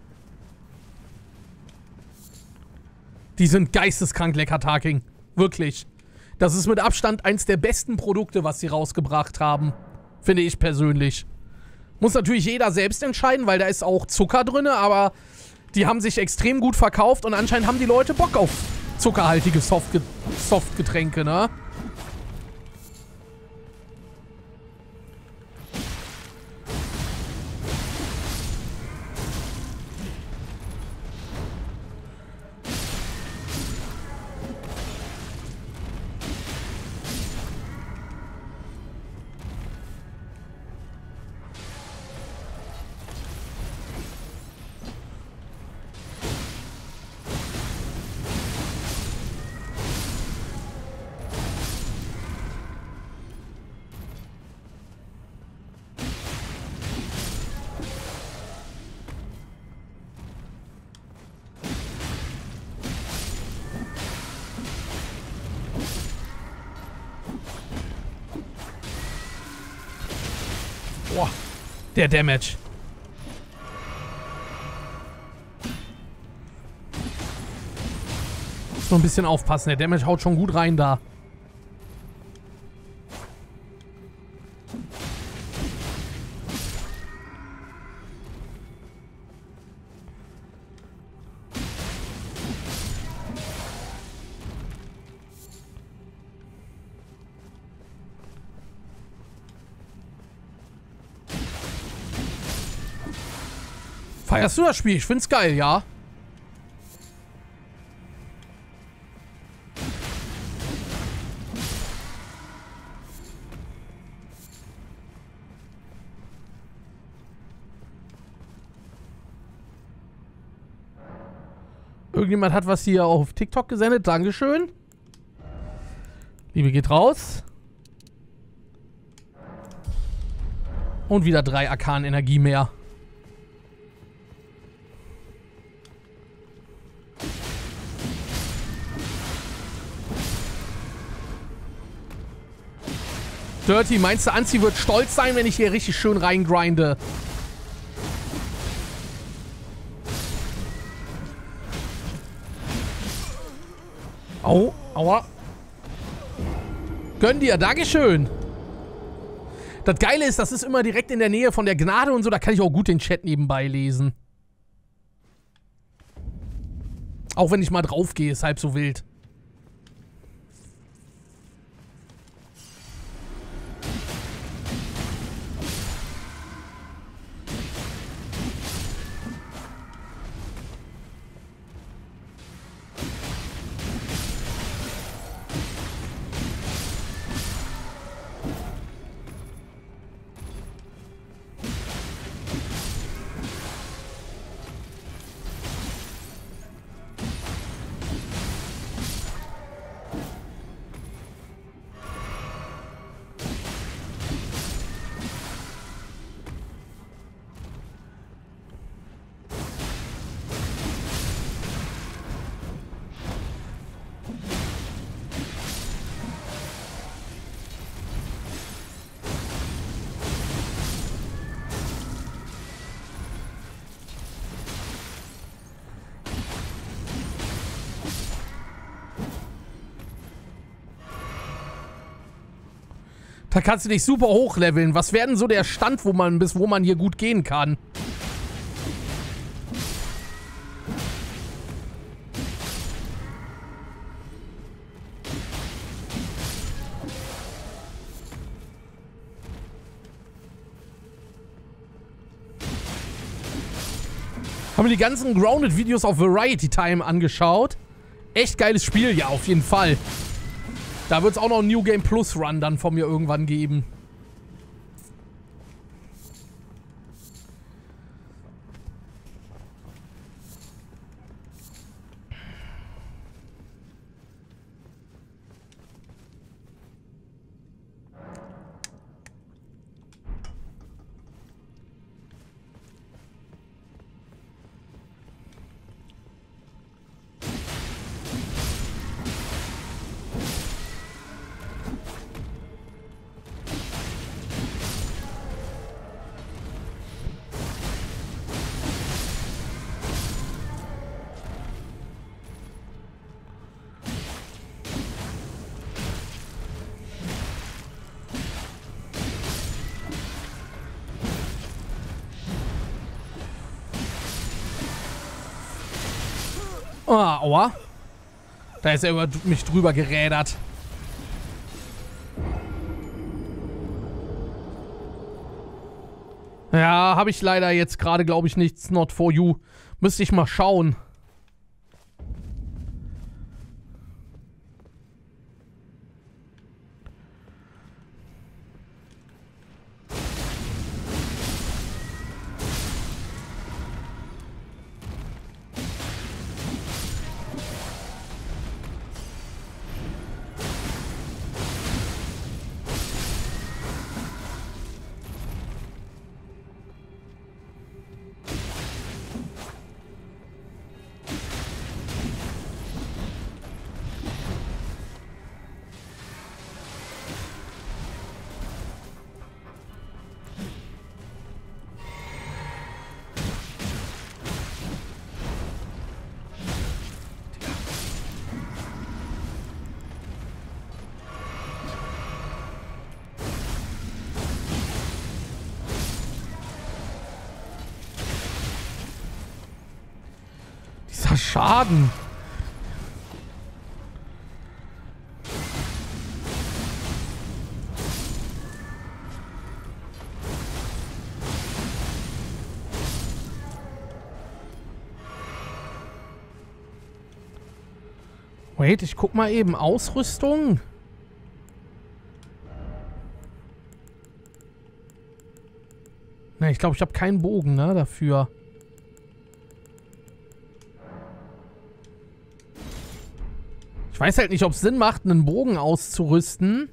Die sind geisteskrank lecker, Tarking. Wirklich. Das ist mit Abstand eins der besten Produkte, was sie rausgebracht haben. Finde ich persönlich. Muss natürlich jeder selbst entscheiden, weil da ist auch Zucker drin, aber die haben sich extrem gut verkauft und anscheinend haben die Leute Bock auf zuckerhaltige Softge- Softgetränke, ne? Boah, der Damage. Muss nur ein bisschen aufpassen, der Damage haut schon gut rein da. Feierst du das Spiel? Ich find's geil, ja. Irgendjemand hat was hier auf TikTok gesendet. Dankeschön. Liebe geht raus. Und wieder drei Arkan-Energie mehr. Dirty, meinst du, Anzi wird stolz sein, wenn ich hier richtig schön reingrinde? Au, aua. Gönn dir, Dankeschön. Das Geile ist, das ist immer direkt in der Nähe von der Gnade und so, da kann ich auch gut den Chat nebenbei lesen. Auch wenn ich mal drauf gehe, ist halb so wild. Da kannst du dich super hochleveln. Was wäre denn so der Stand, wo man bis wo man hier gut gehen kann? Haben wir die ganzen Grounded-Videos auf Variety Time angeschaut. Echt geiles Spiel, ja, auf jeden Fall. Da wird es auch noch einen New Game Plus Run dann von mir irgendwann geben. Ah, aua. Da ist er über mich drüber gerädert. Ja, habe ich leider jetzt gerade, glaube ich, nichts Not for You. Müsste ich mal schauen. Dieser Schaden. Wait, ich guck mal eben. Ausrüstung. Ne, ich glaube, ich habe keinen Bogen, ne, dafür. Ich weiß halt nicht, ob es Sinn macht, einen Bogen auszurüsten.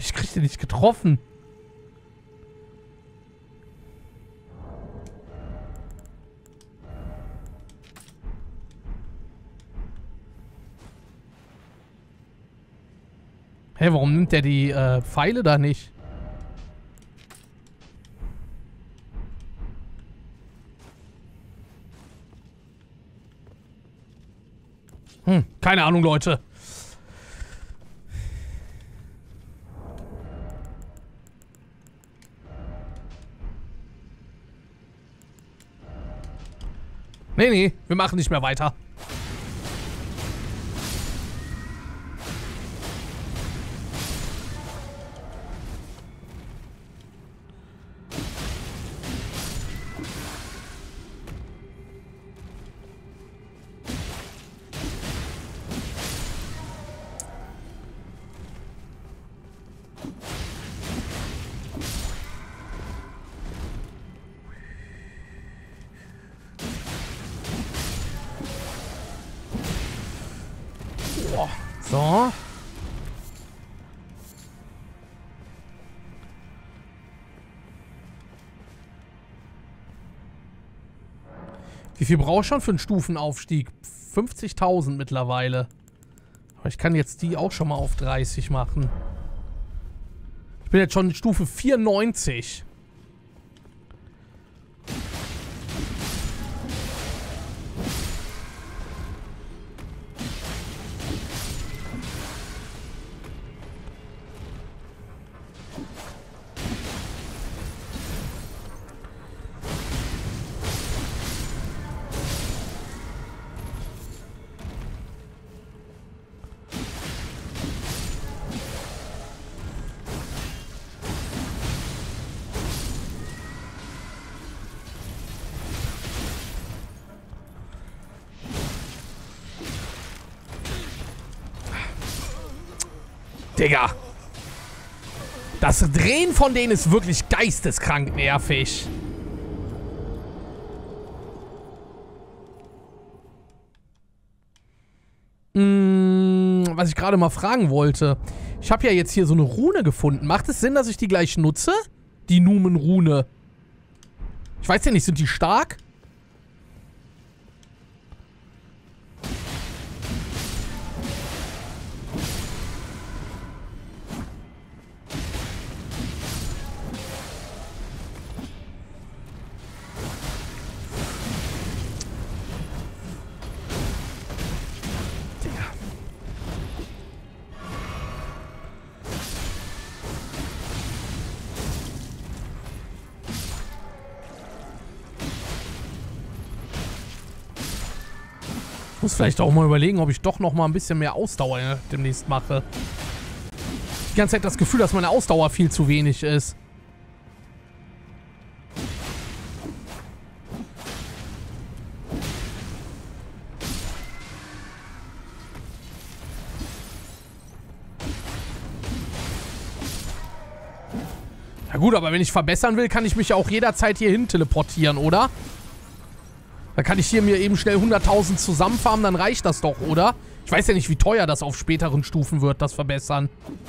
Ich krieg den nicht getroffen. Hä, hey, warum nimmt der die äh, Pfeile da nicht? Hm, keine Ahnung, Leute. Nee, nee, wir machen nicht mehr weiter. So. Wie viel brauche ich schon für einen Stufenaufstieg? fünfzigtausend mittlerweile. Aber ich kann jetzt die auch schon mal auf dreißig machen. Ich bin jetzt schon in Stufe vierundneunzig. Digga. Das Drehen von denen ist wirklich geisteskrank nervig. Hm, was ich gerade mal fragen wollte. Ich habe ja jetzt hier so eine Rune gefunden. Macht es Sinn, dass ich die gleich nutze? Die Numen-Rune. Ich weiß ja nicht, sind die stark? Ich muss vielleicht auch mal überlegen, ob ich doch noch mal ein bisschen mehr Ausdauer demnächst mache. Die ganze Zeit das Gefühl, dass meine Ausdauer viel zu wenig ist. Ja gut, aber wenn ich verbessern will, kann ich mich ja auch jederzeit hier hin teleportieren, oder? Da kann ich hier mir eben schnell hunderttausend zusammenfarmen, dann reicht das doch, oder? Ich weiß ja nicht, wie teuer das auf späteren Stufen wird, das Verbessern.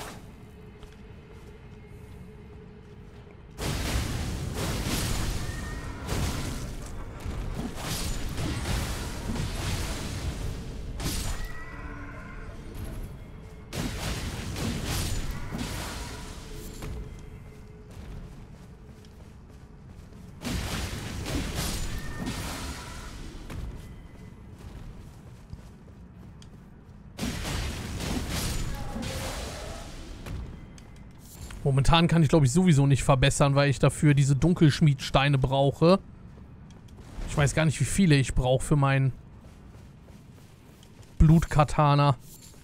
Momentan kann ich, glaube ich, sowieso nicht verbessern, weil ich dafür diese Dunkelschmiedsteine brauche. Ich weiß gar nicht, wie viele ich brauche für meinen Blutkatana.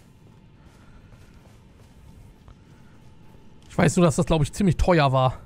Ich weiß nur, dass das, glaube ich, ziemlich teuer war.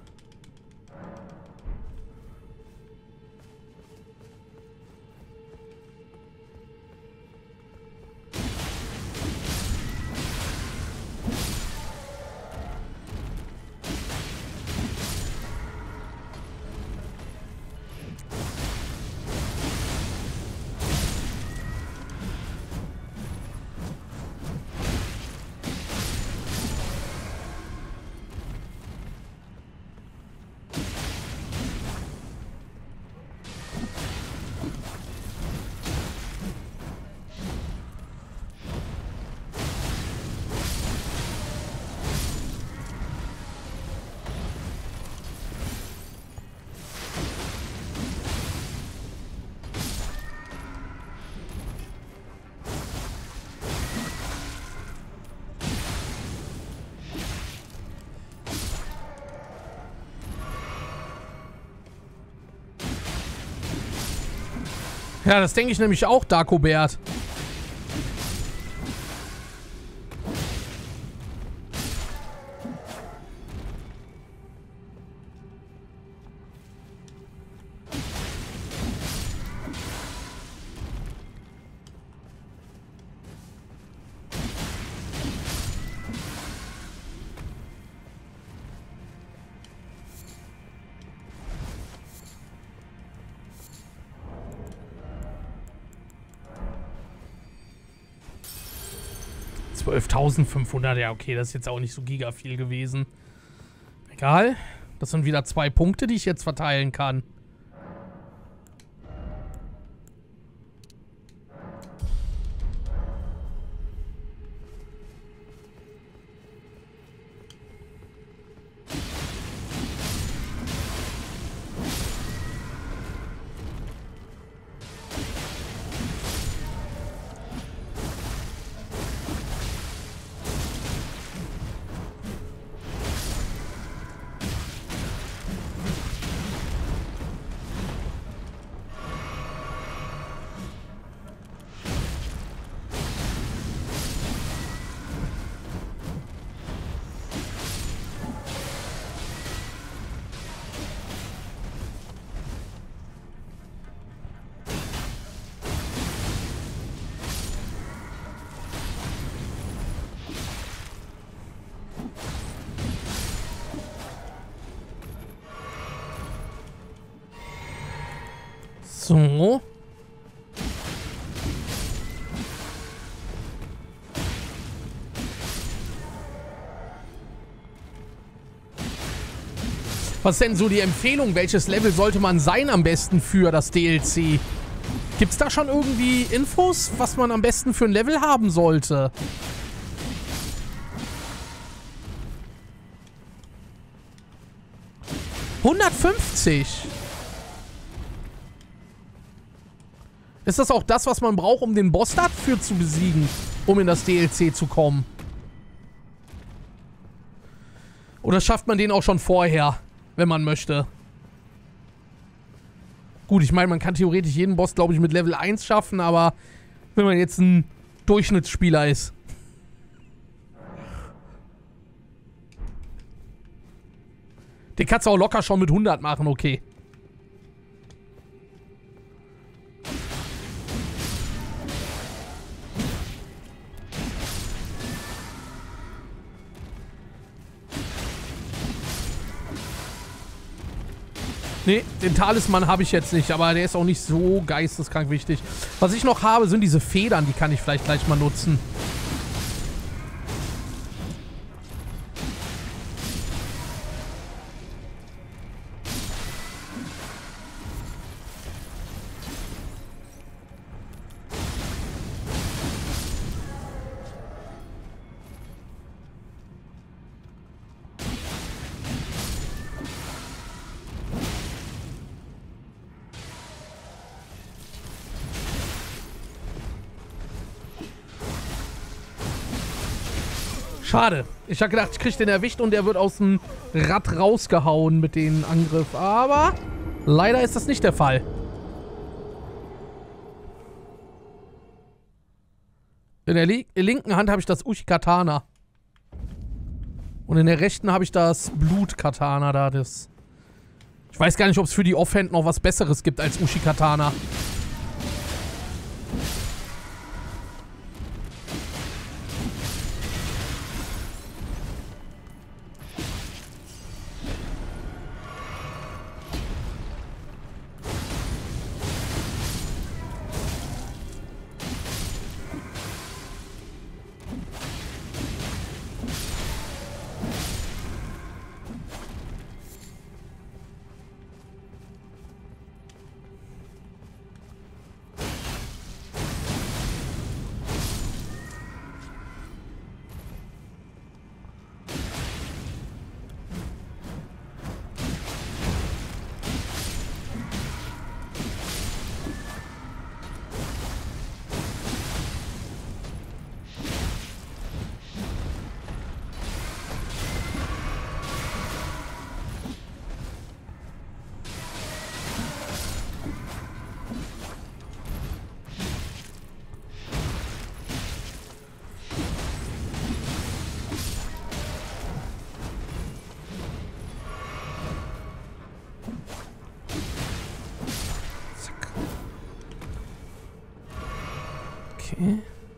Ja, das denke ich nämlich auch, Dagobert. zwölftausendfünfhundert, ja okay, das ist jetzt auch nicht so giga viel gewesen. Egal, das sind wieder zwei Punkte, die ich jetzt verteilen kann. So. Was ist denn so die Empfehlung? Welches Level sollte man sein am besten für das D L C? Gibt's da schon irgendwie Infos, was man am besten für ein Level haben sollte? hundertfünfzig. Ist das auch das, was man braucht, um den Boss dafür zu besiegen, um in das D L C zu kommen? Oder schafft man den auch schon vorher, wenn man möchte? Gut, ich meine, man kann theoretisch jeden Boss, glaube ich, mit Level eins schaffen, aber wenn man jetzt ein Durchschnittsspieler ist. Den kannst du auch locker schon mit hundert machen, okay. Nee, den Talisman habe ich jetzt nicht, aber der ist auch nicht so geisteskrank wichtig. Was ich noch habe, sind diese Federn, die kann ich vielleicht gleich mal nutzen. Schade. Ich habe gedacht, ich kriege den erwischt und der wird aus dem Rad rausgehauen mit dem Angriff. Aber leider ist das nicht der Fall. In der linken Hand habe ich das Uchi-Katana. Und in der rechten habe ich das Blut-Katana da. Das ich weiß gar nicht, ob es für die Offhand noch was Besseres gibt als Uchi-Katana. Okay.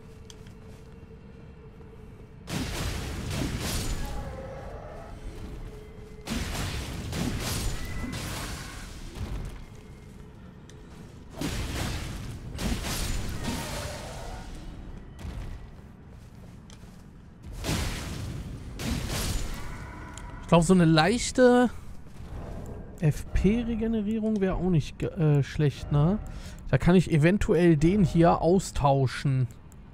Ich glaube, so eine leichte F P-Regenerierung wäre auch nicht äh, schlecht, ne? Da kann ich eventuell den hier austauschen.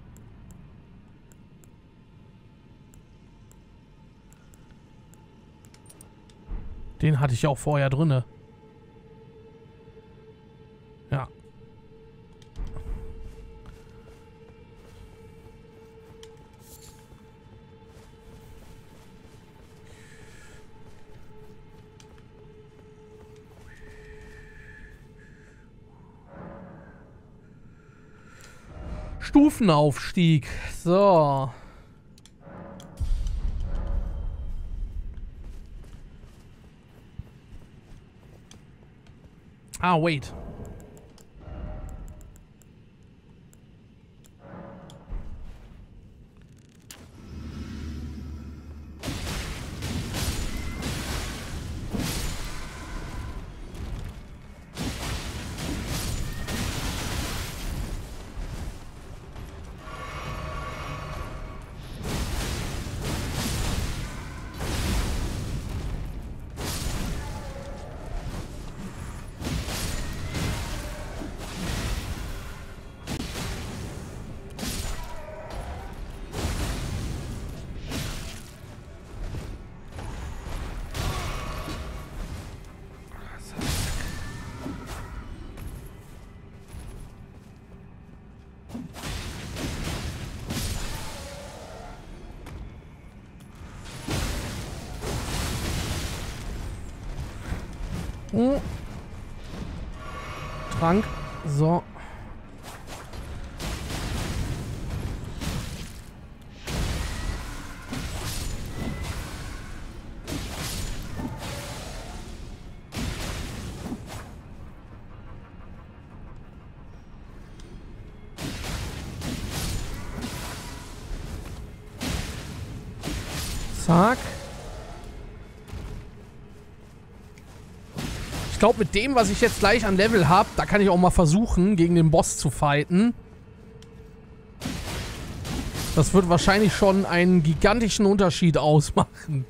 Den hatte ich auch vorher drinne. Ja. Stufenaufstieg. So. Ah, wait. Hm. Trank. So. Zack. Ich glaube, mit dem, was ich jetzt gleich an Level habe, da kann ich auch mal versuchen, gegen den Boss zu fighten. Das wird wahrscheinlich schon einen gigantischen Unterschied ausmachen.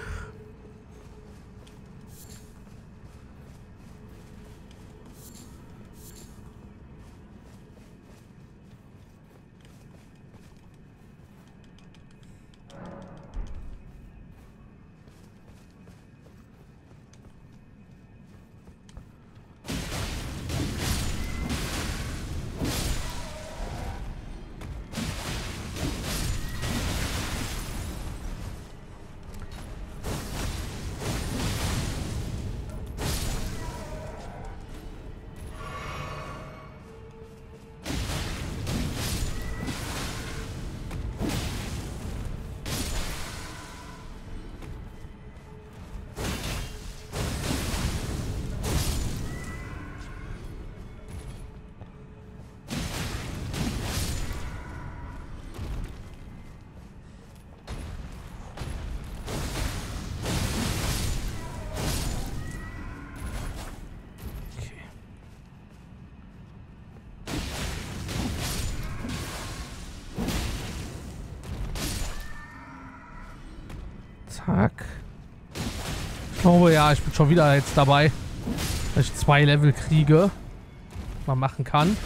Zack. Ich glaube, ja, ich bin schon wieder jetzt dabei, dass ich zwei Level kriege. Man machen kann.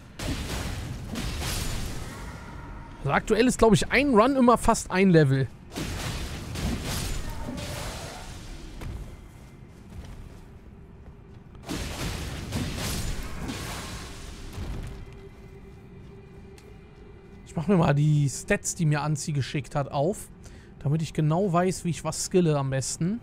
Also aktuell ist, glaube ich, ein Run immer fast ein Level. Ich mache mir mal die Stats, die mir Anzi geschickt hat, auf. Damit ich genau weiß, wie ich was skille am besten.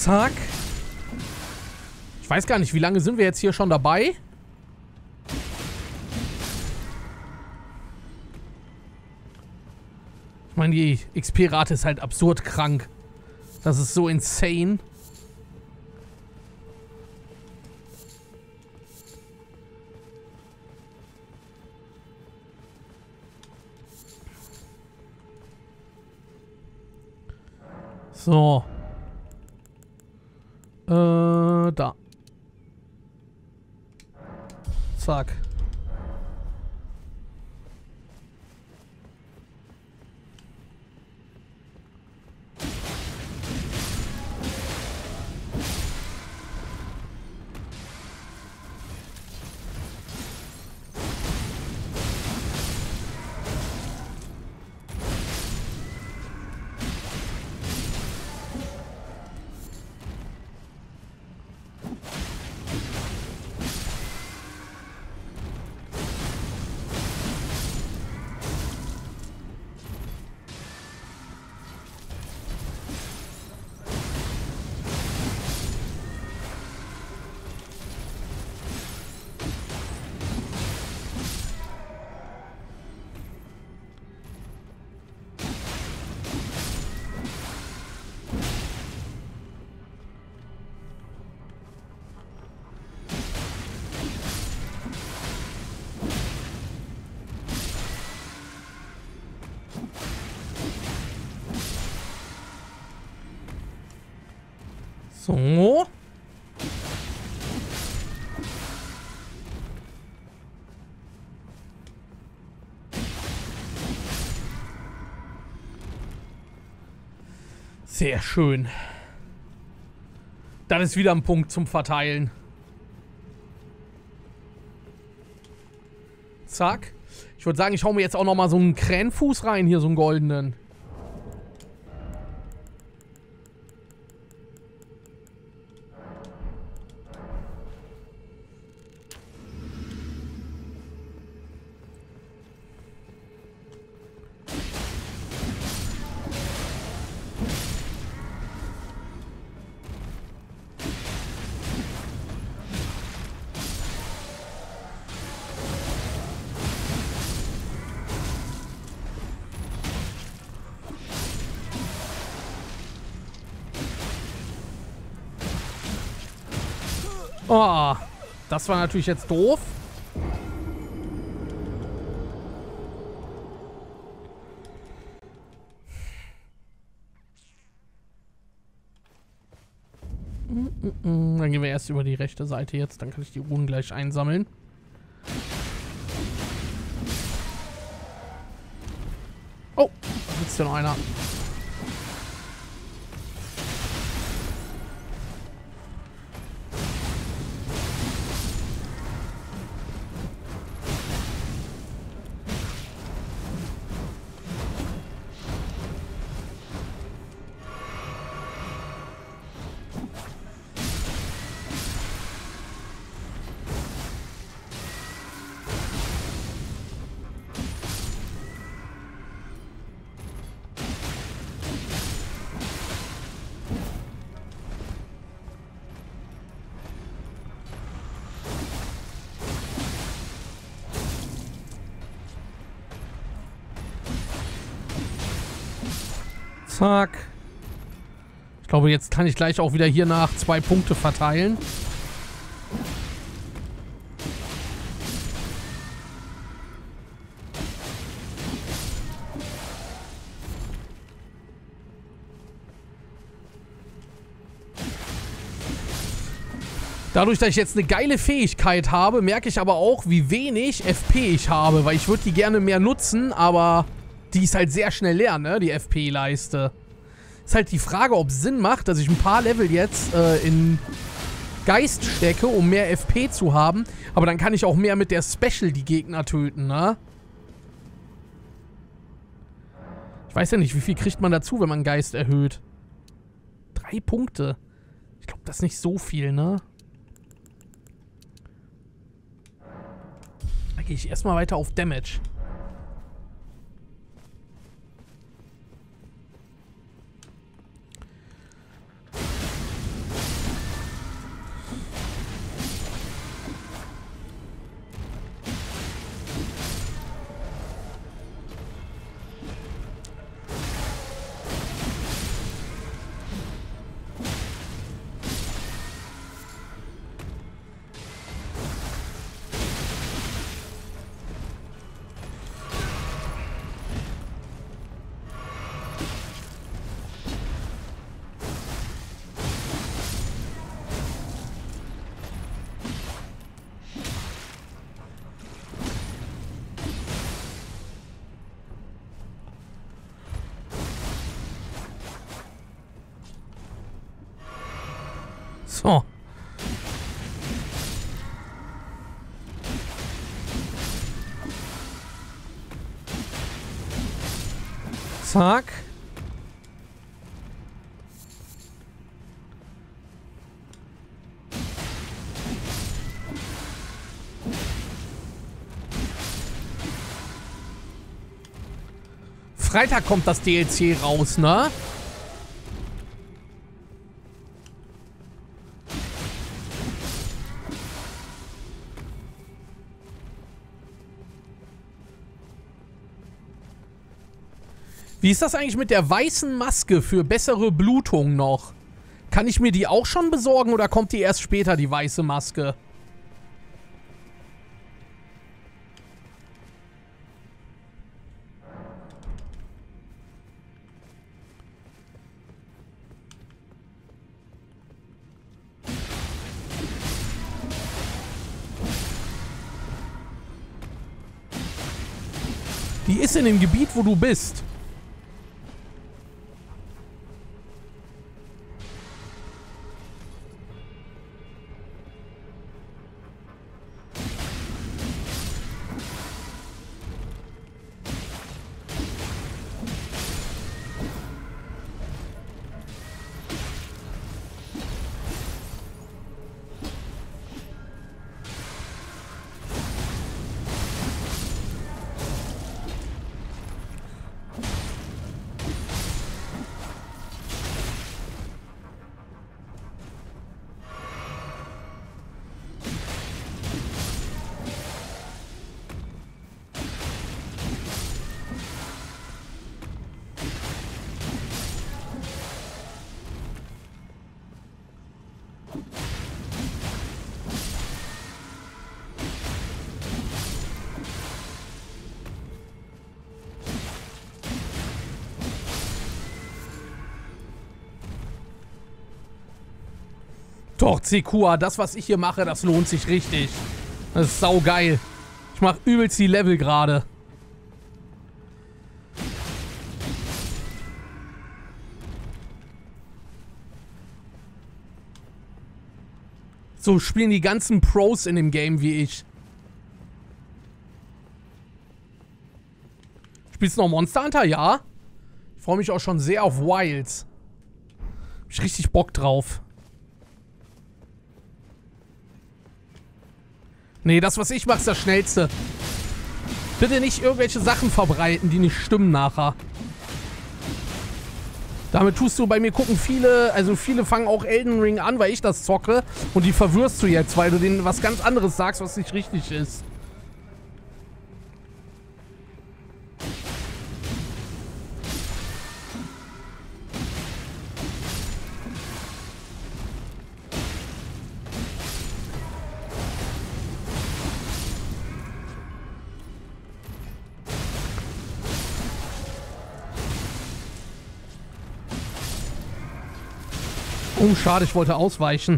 Zack. Ich weiß gar nicht, wie lange sind wir jetzt hier schon dabei? Ich meine, die X P-Rate ist halt absurd krank. Das ist so insane. So. Äh, da. Zack. So. Sehr schön. Dann ist wieder ein Punkt zum Verteilen. Zack. Ich würde sagen, ich hau mir jetzt auch noch mal so einen Krähenfuß rein, hier so einen goldenen. Oh, das war natürlich jetzt doof. Dann gehen wir erst über die rechte Seite jetzt, dann kann ich die Runen gleich einsammeln. Oh, da sitzt ja noch einer. Zack. Ich glaube, jetzt kann ich gleich auch wieder hier nach zwei Punkte verteilen. Dadurch, dass ich jetzt eine geile Fähigkeit habe, merke ich aber auch, wie wenig F P ich habe, weil ich würde die gerne mehr nutzen, aber die ist halt sehr schnell leer, ne, die F P-Leiste. Ist halt die Frage, ob es Sinn macht, dass ich ein paar Level jetzt äh, in Geist stecke, um mehr F P zu haben, aber dann kann ich auch mehr mit der Special die Gegner töten, ne? Ich weiß ja nicht, wie viel kriegt man dazu, wenn man Geist erhöht? Drei Punkte. Ich glaube, das ist nicht so viel, ne? Da gehe ich erstmal weiter auf Damage. So. Zack. Freitag kommt das D L C raus, ne? Wie ist das eigentlich mit der weißen Maske für bessere Blutung noch? Kann ich mir die auch schon besorgen oder kommt die erst später, die weiße Maske? Die ist in dem Gebiet, wo du bist. Doch, Zekua, das, was ich hier mache, das lohnt sich richtig. Das ist saugeil. Ich mache übelst die Level gerade. So spielen die ganzen Pros in dem Game wie ich. Spielst du noch Monster Hunter? Ja. Ich freue mich auch schon sehr auf Wilds. Hab ich richtig Bock drauf. Nee, das, was ich mache, ist das Schnellste. Bitte nicht irgendwelche Sachen verbreiten, die nicht stimmen nachher. Damit tust du bei mir gucken viele, also viele fangen auch Elden Ring an, weil ich das zocke. Und die verwirrst du jetzt, weil du denen was ganz anderes sagst, was nicht richtig ist. Oh, schade, ich wollte ausweichen.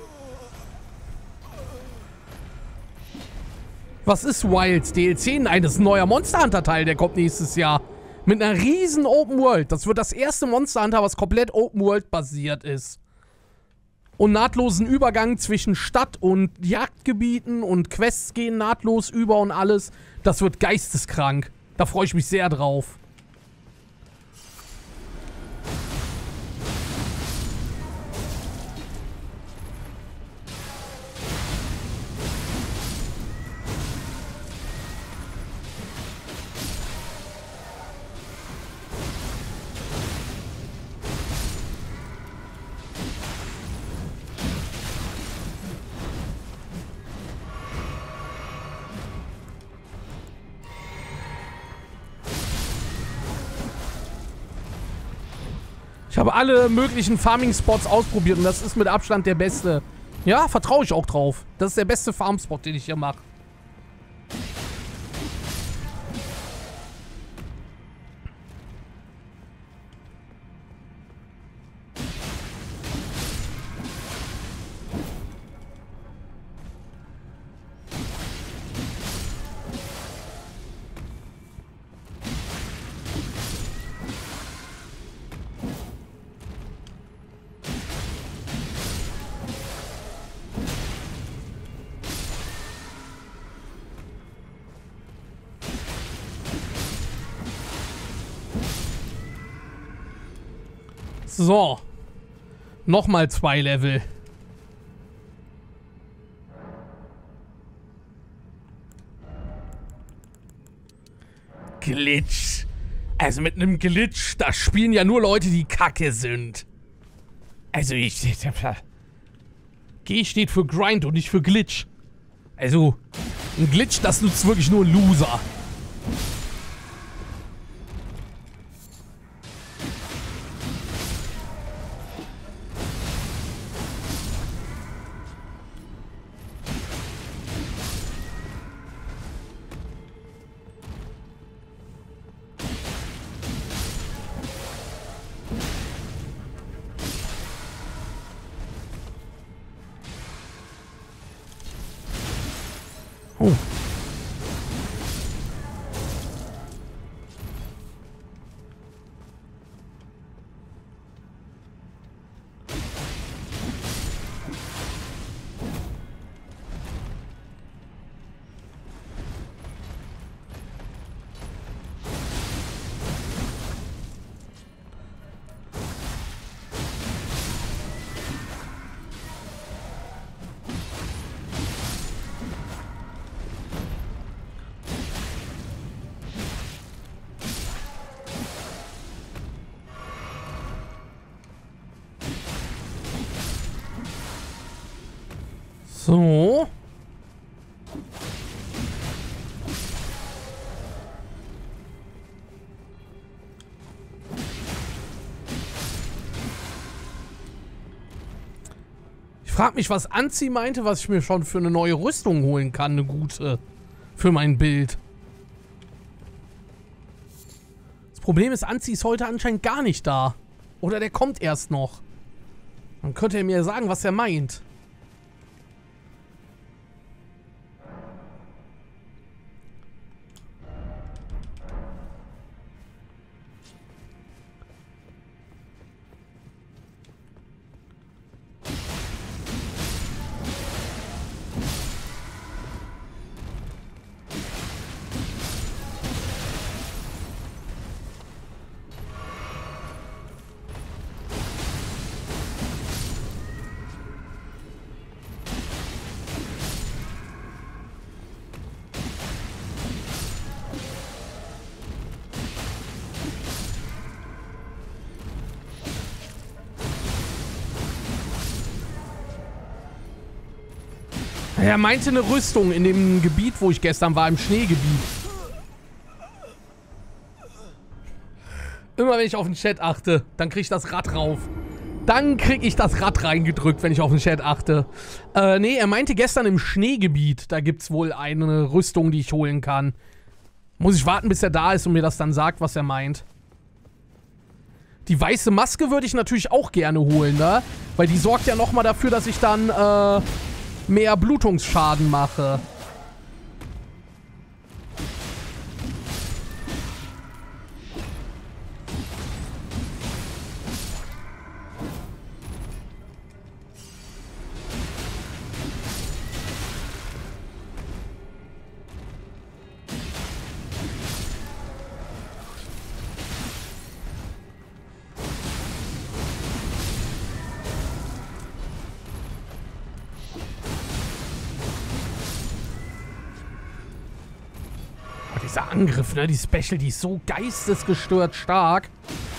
Was ist Wilds D L C? Nein, das ist ein neuer Monster Hunter Teil, der kommt nächstes Jahr. Mit einer riesen Open World. Das wird das erste Monster Hunter, was komplett Open World basiert ist. Und nahtlosen Übergang zwischen Stadt und Jagdgebieten und Quests gehen nahtlos über und alles. Das wird geisteskrank. Da freue ich mich sehr drauf. Ich habe alle möglichen Farming-Spots ausprobiert und das ist mit Abstand der beste. Ja, vertraue ich auch drauf. Das ist der beste Farm-Spot, den ich hier mache. So. Nochmal zwei Level. Glitch. Also mit einem Glitch, da spielen ja nur Leute, die kacke sind. Also ich... G steht für Grind und nicht für Glitch. Also, ein Glitch, das nutzt wirklich nur ein Loser. Oh. So. Ich frage mich, was Anzi meinte, was ich mir schon für eine neue Rüstung holen kann, eine gute. Für mein Bild. Das Problem ist, Anzi ist heute anscheinend gar nicht da. Oder der kommt erst noch. Dann könnte er mir sagen, was er meint. Er meinte eine Rüstung in dem Gebiet, wo ich gestern war, im Schneegebiet. Immer wenn ich auf den Chat achte, dann krieg ich das Rad rauf. Dann krieg ich das Rad reingedrückt, wenn ich auf den Chat achte. Äh, nee, er meinte gestern im Schneegebiet, da gibt's wohl eine Rüstung, die ich holen kann. Muss ich warten, bis er da ist und mir das dann sagt, was er meint. Die weiße Maske würde ich natürlich auch gerne holen, ne? Weil die sorgt ja nochmal dafür, dass ich dann, äh... mehr Blutungsschaden mache. Dieser Angriff, ne? Die Special, die ist so geistesgestört stark.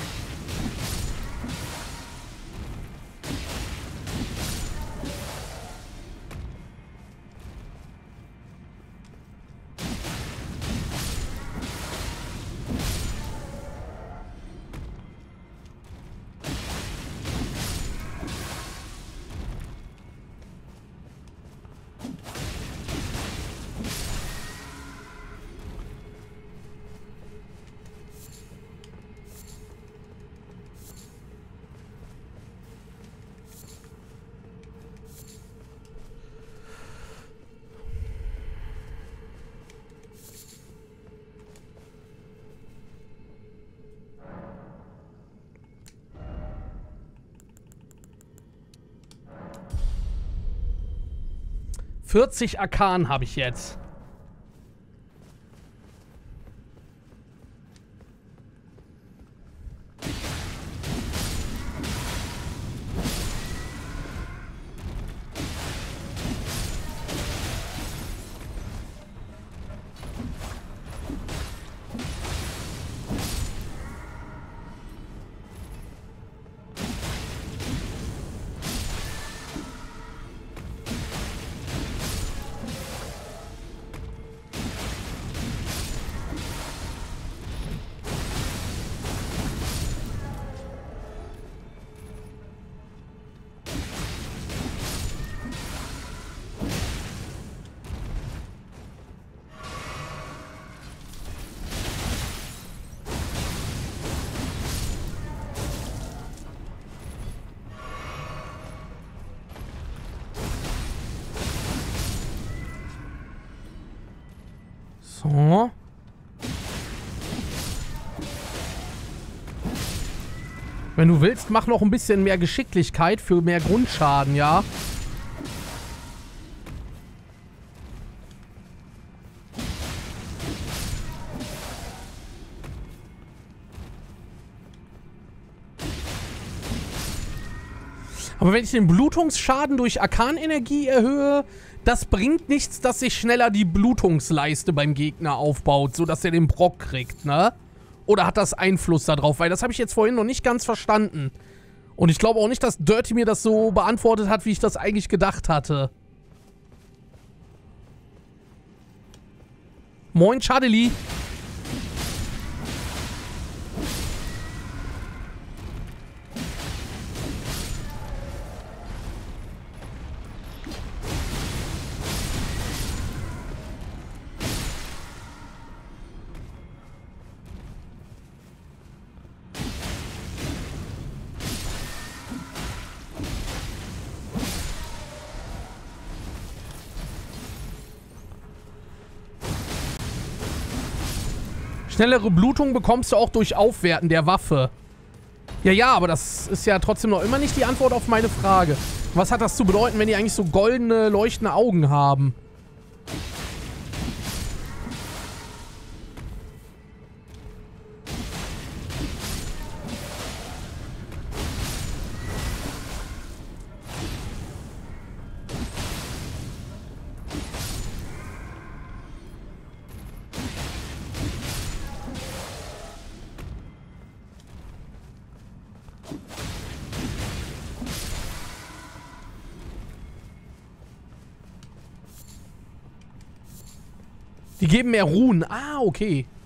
vierzig Arkan habe ich jetzt. So. Wenn du willst, mach noch ein bisschen mehr Geschicklichkeit für mehr Grundschaden, ja? Aber wenn ich den Blutungsschaden durch Arkanenergie erhöhe, das bringt nichts, dass sich schneller die Blutungsleiste beim Gegner aufbaut, sodass er den Brock kriegt, ne? Oder hat das Einfluss darauf? Weil das habe ich jetzt vorhin noch nicht ganz verstanden. Und ich glaube auch nicht, dass Dirty mir das so beantwortet hat, wie ich das eigentlich gedacht hatte. Moin, Chadeli. Schnellere Blutung bekommst du auch durch Aufwerten der Waffe. Ja, ja, aber das ist ja trotzdem noch immer nicht die Antwort auf meine Frage. Was hat das zu bedeuten, wenn die eigentlich so goldene, leuchtende Augen haben? Die geben mehr Runen. Ah, okay.